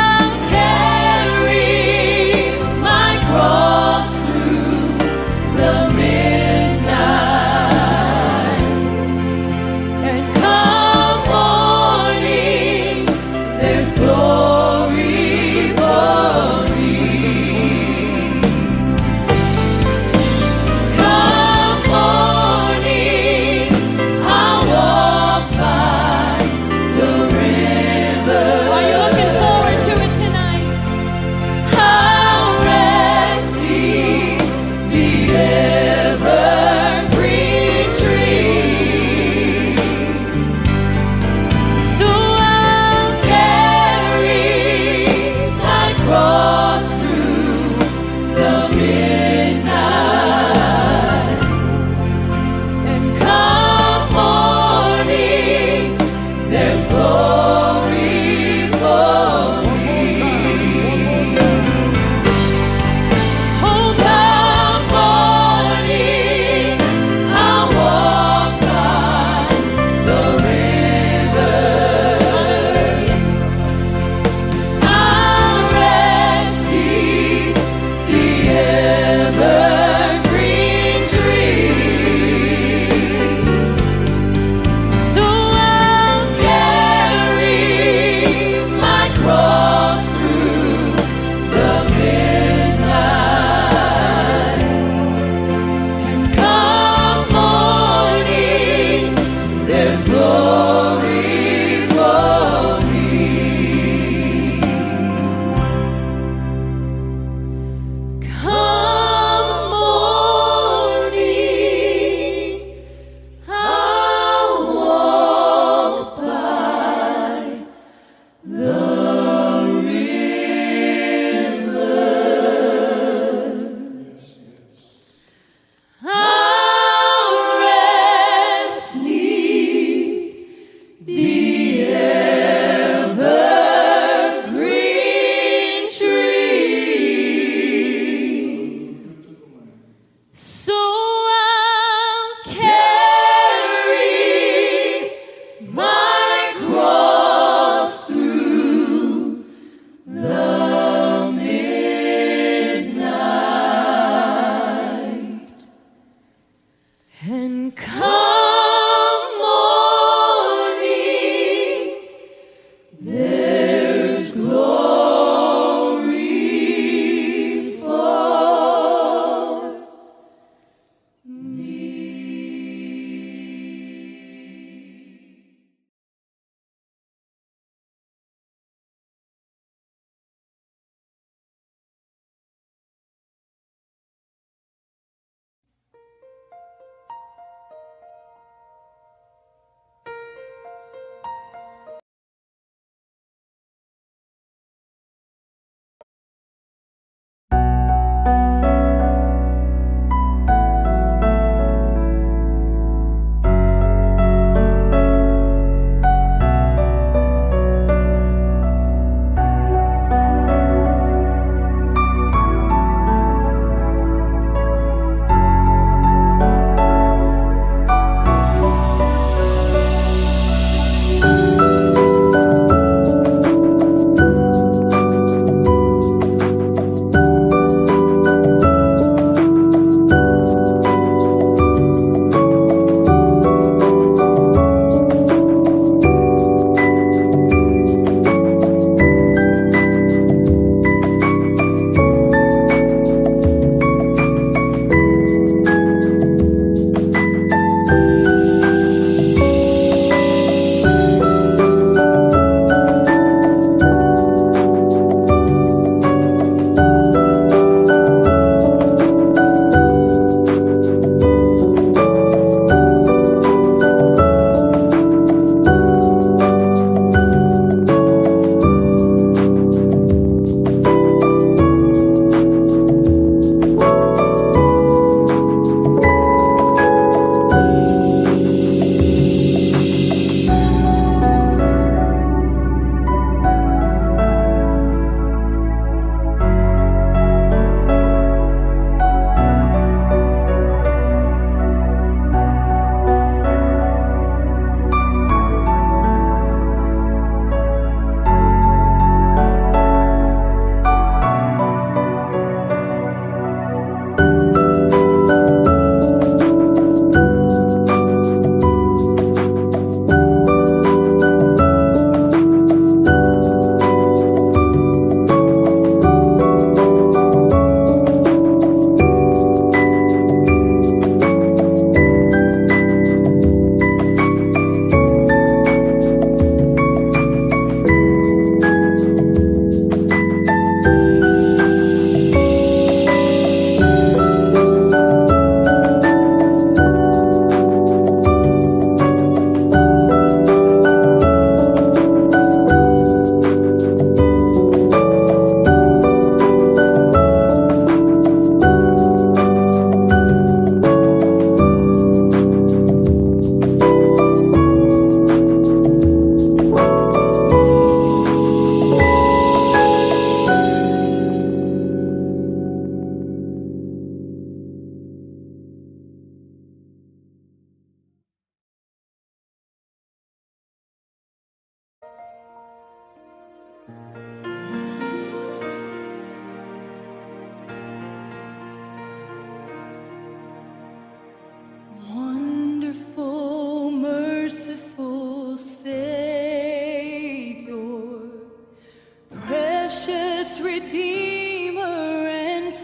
precious Redeemer and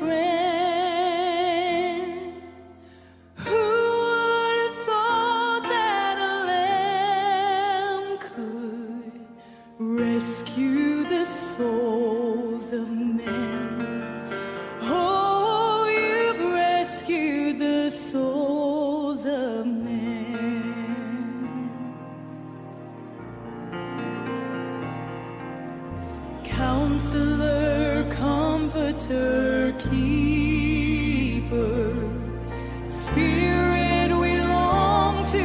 friend. Who would have thought that a lamb could rescue the souls of men? Oh, you've rescued the souls of men. Counselor, Comforter, Keeper, Spirit we long to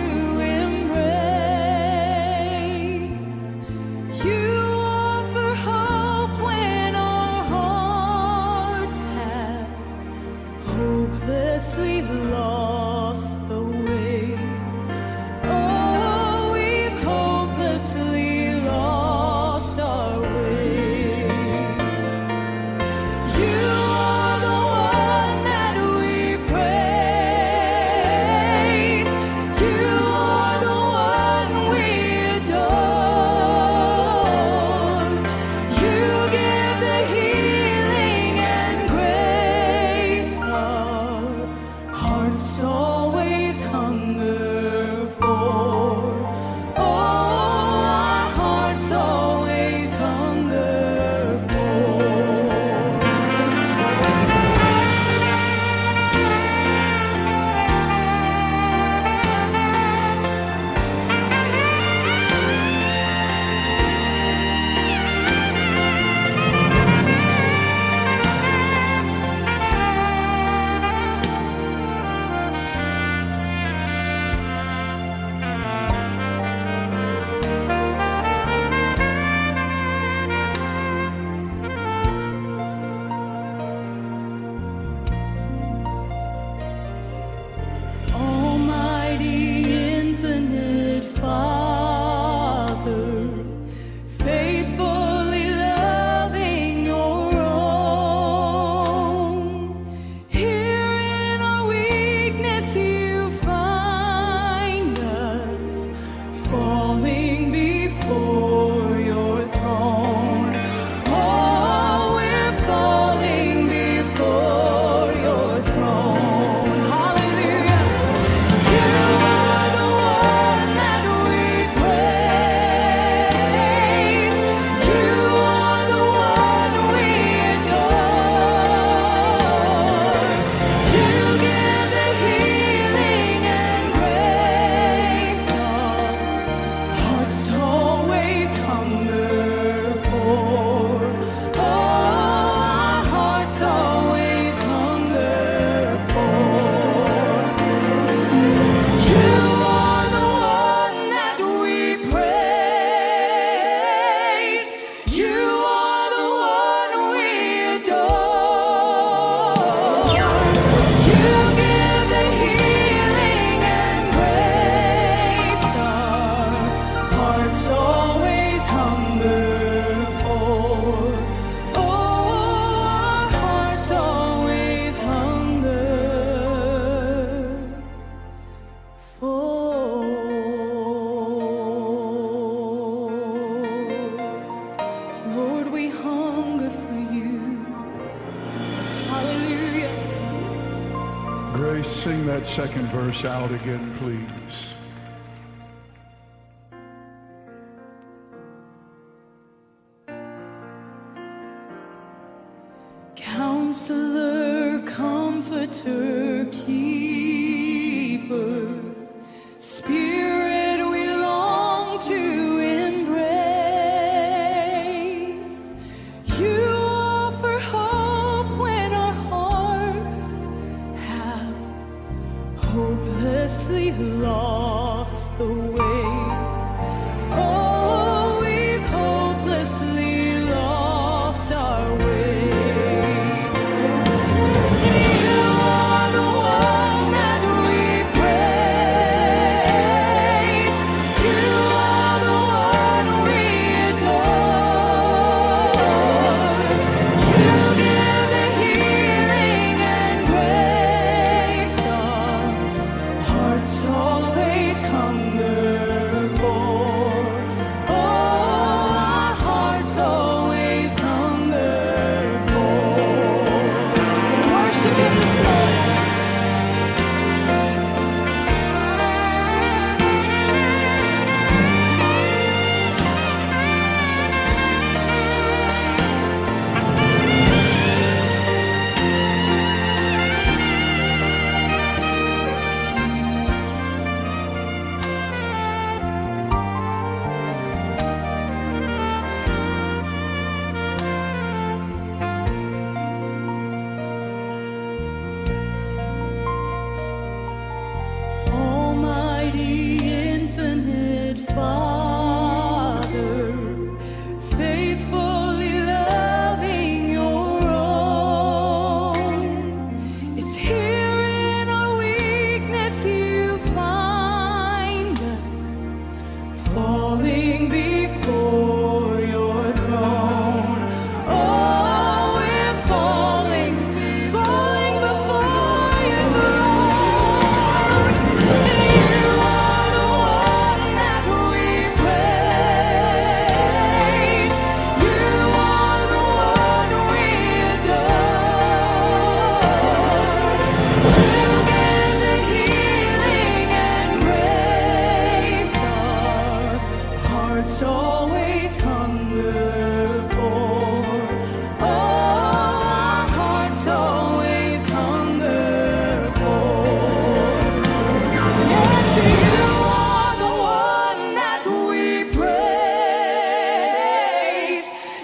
embrace. You offer hope when our hearts have hopelessly lost the way. Oh, we've hopelessly lost our way. You are the one that we praise. You are the one we adore. You give the healing and grace our hearts always hunger for. Oh, our hearts always hunger for. Almighty, infinite Father, faithfully loving your own. Here in our weakness you find us, falling before your throne. Oh, we're falling before your throne. Hallelujah. You are the one that we praise. You are the one we adore. You give the healing and grace our hearts always hunger for. Oh, our hearts always hunger for. You are the one that we praise. You are the one we adore. You give the healing and grace our hearts always hunger for. Oh, our hearts always hunger Lord, we hunger for you. Hallelujah. Grace, sing that second verse out again, please. Counselor, Comforter, Keeper, Spirit we long to embrace. You offer hope when our hearts have hopelessly lost the way. Oh, we've hopelessly lost our way. And you are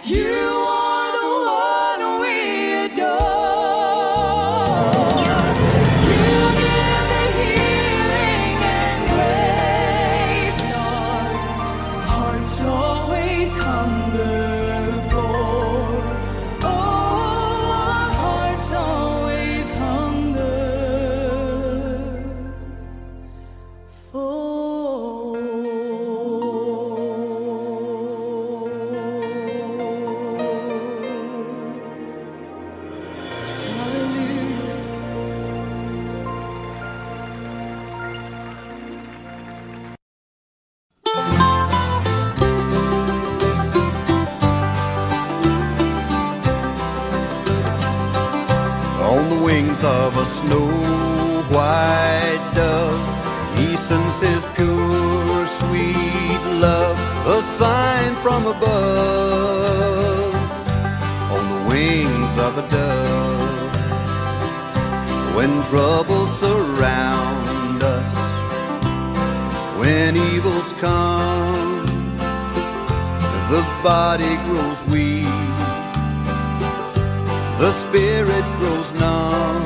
You are the one we adore. You give the healing and grace. Our hearts always hunger for. Oh, our hearts always hunger On the wings of a snow-white dove, he sends his pure, sweet love, a sign from above. On the wings of a dove, when troubles surround us, when evils come, the body grows weak, the spirit grows numb.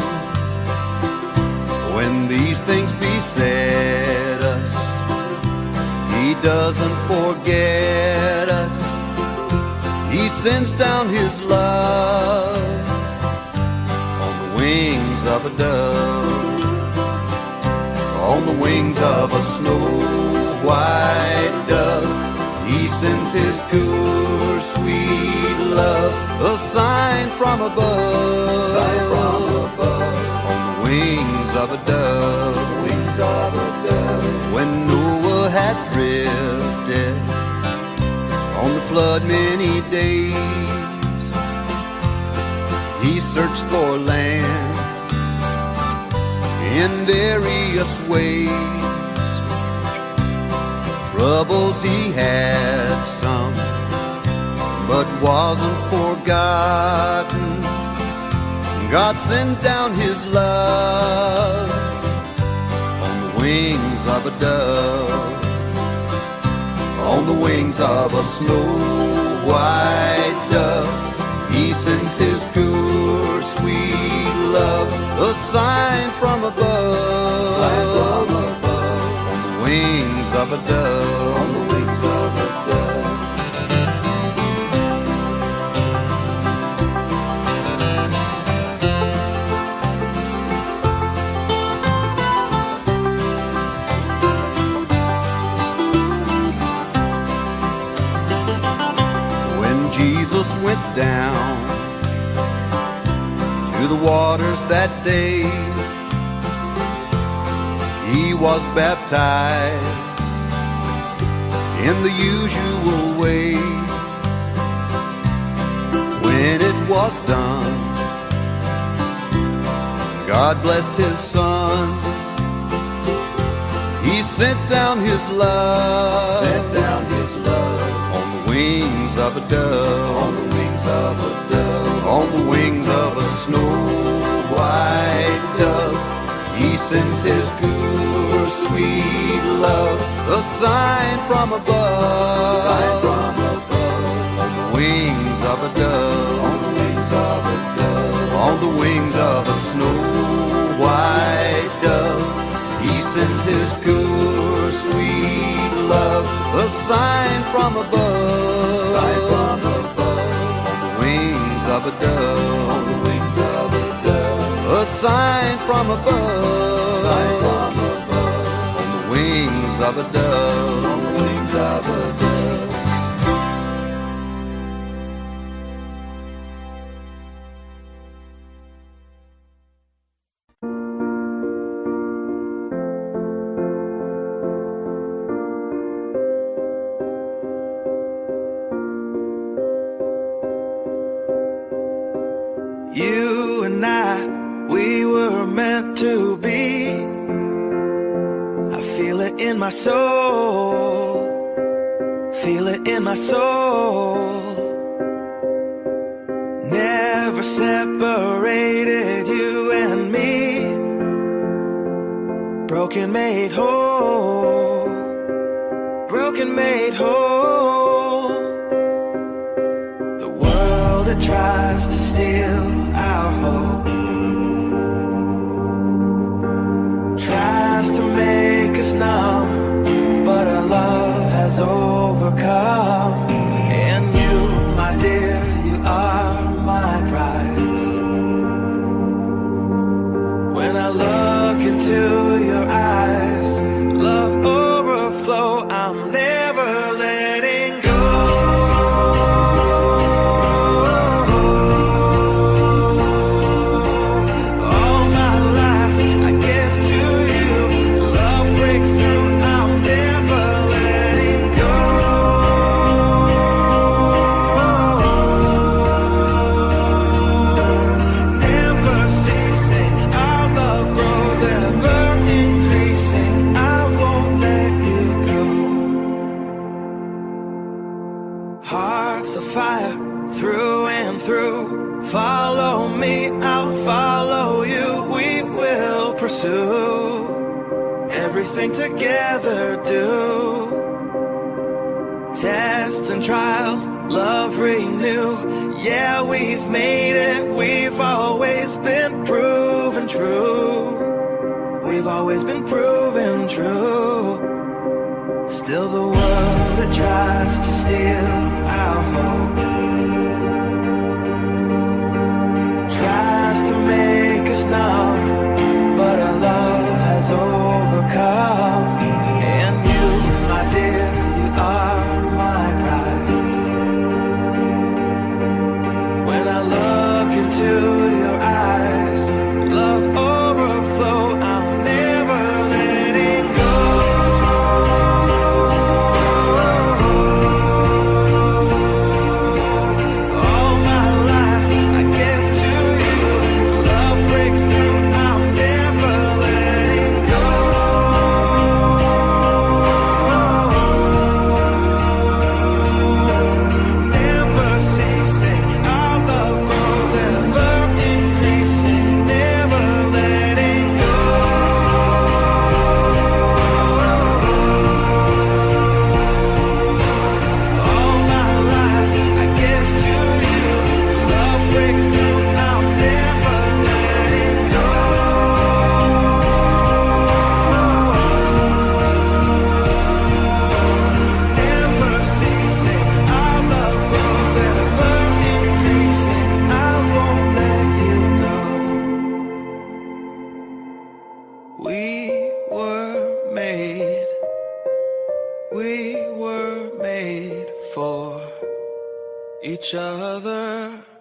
When these things beset us, he doesn't forget us. He sends down his love on the wings of a dove, on the wings of a snow-white dove. He sends his pure, sweet love, a sign from above, on the wings of a dove, wings of a dove. When Noah had drifted on the flood many days, he searched for land in various ways. Troubles he had some, but wasn't forgotten. God sent down his love on the wings of a dove, on the wings of a snow-white dove. He sends his pure, sweet love, a sign from above, on the wings of a dove, on the wings of a dove. Jesus went down to the waters that day. He was baptized in the usual way. When it was done, God blessed his son. He sent down his love, on the wings of a dove, on the wings of a dove, on the wings of a snow-white dove. He sends his pure, sweet love, a sign from above, on the wings of a dove, on the wings of a dove, on the wings of a snow-white dove. He sends his pure, sweet love, a sign from above, on the wings of a dove, on the wings of a dove, a sign from above, on the wings of a dove, on the wings of a dove. You and I, we were meant to be. I feel it in my soul, feel it in my soul. Never separated, you and me. Broken made whole, broken made whole. The world that tries to steal our hope, tries to make us numb, but our love has overcome. And you, my dear, you are my prize. When I look into your eyes, love overflow, I'm never letting go. All my life I give to you, love breakthrough, I'm never letting go. Never ceasing, our love grows, ever increasing, I won't let you go. Hearts of fire, through and through, follow me, I'll follow you, we will pursue everything together, do tests and trials, love renew. Yeah, we've made it, we've always been proven true. We've always been proven true. Still the world that tries to steal our hope, tries to make us numb, but our love has overcome. And you, my dear, you are my prize. When I look into your eyes, love overflow, I'm never letting go. All my life I give to you, love breakthrough, I'm never letting go. Never ceasing, our love grows, ever increasing, never letting go. All my life I give to you, love breakthrough, I'm never letting go. Never ceasing, our love grows, ever increasing, I won't let you go. We were made for each other.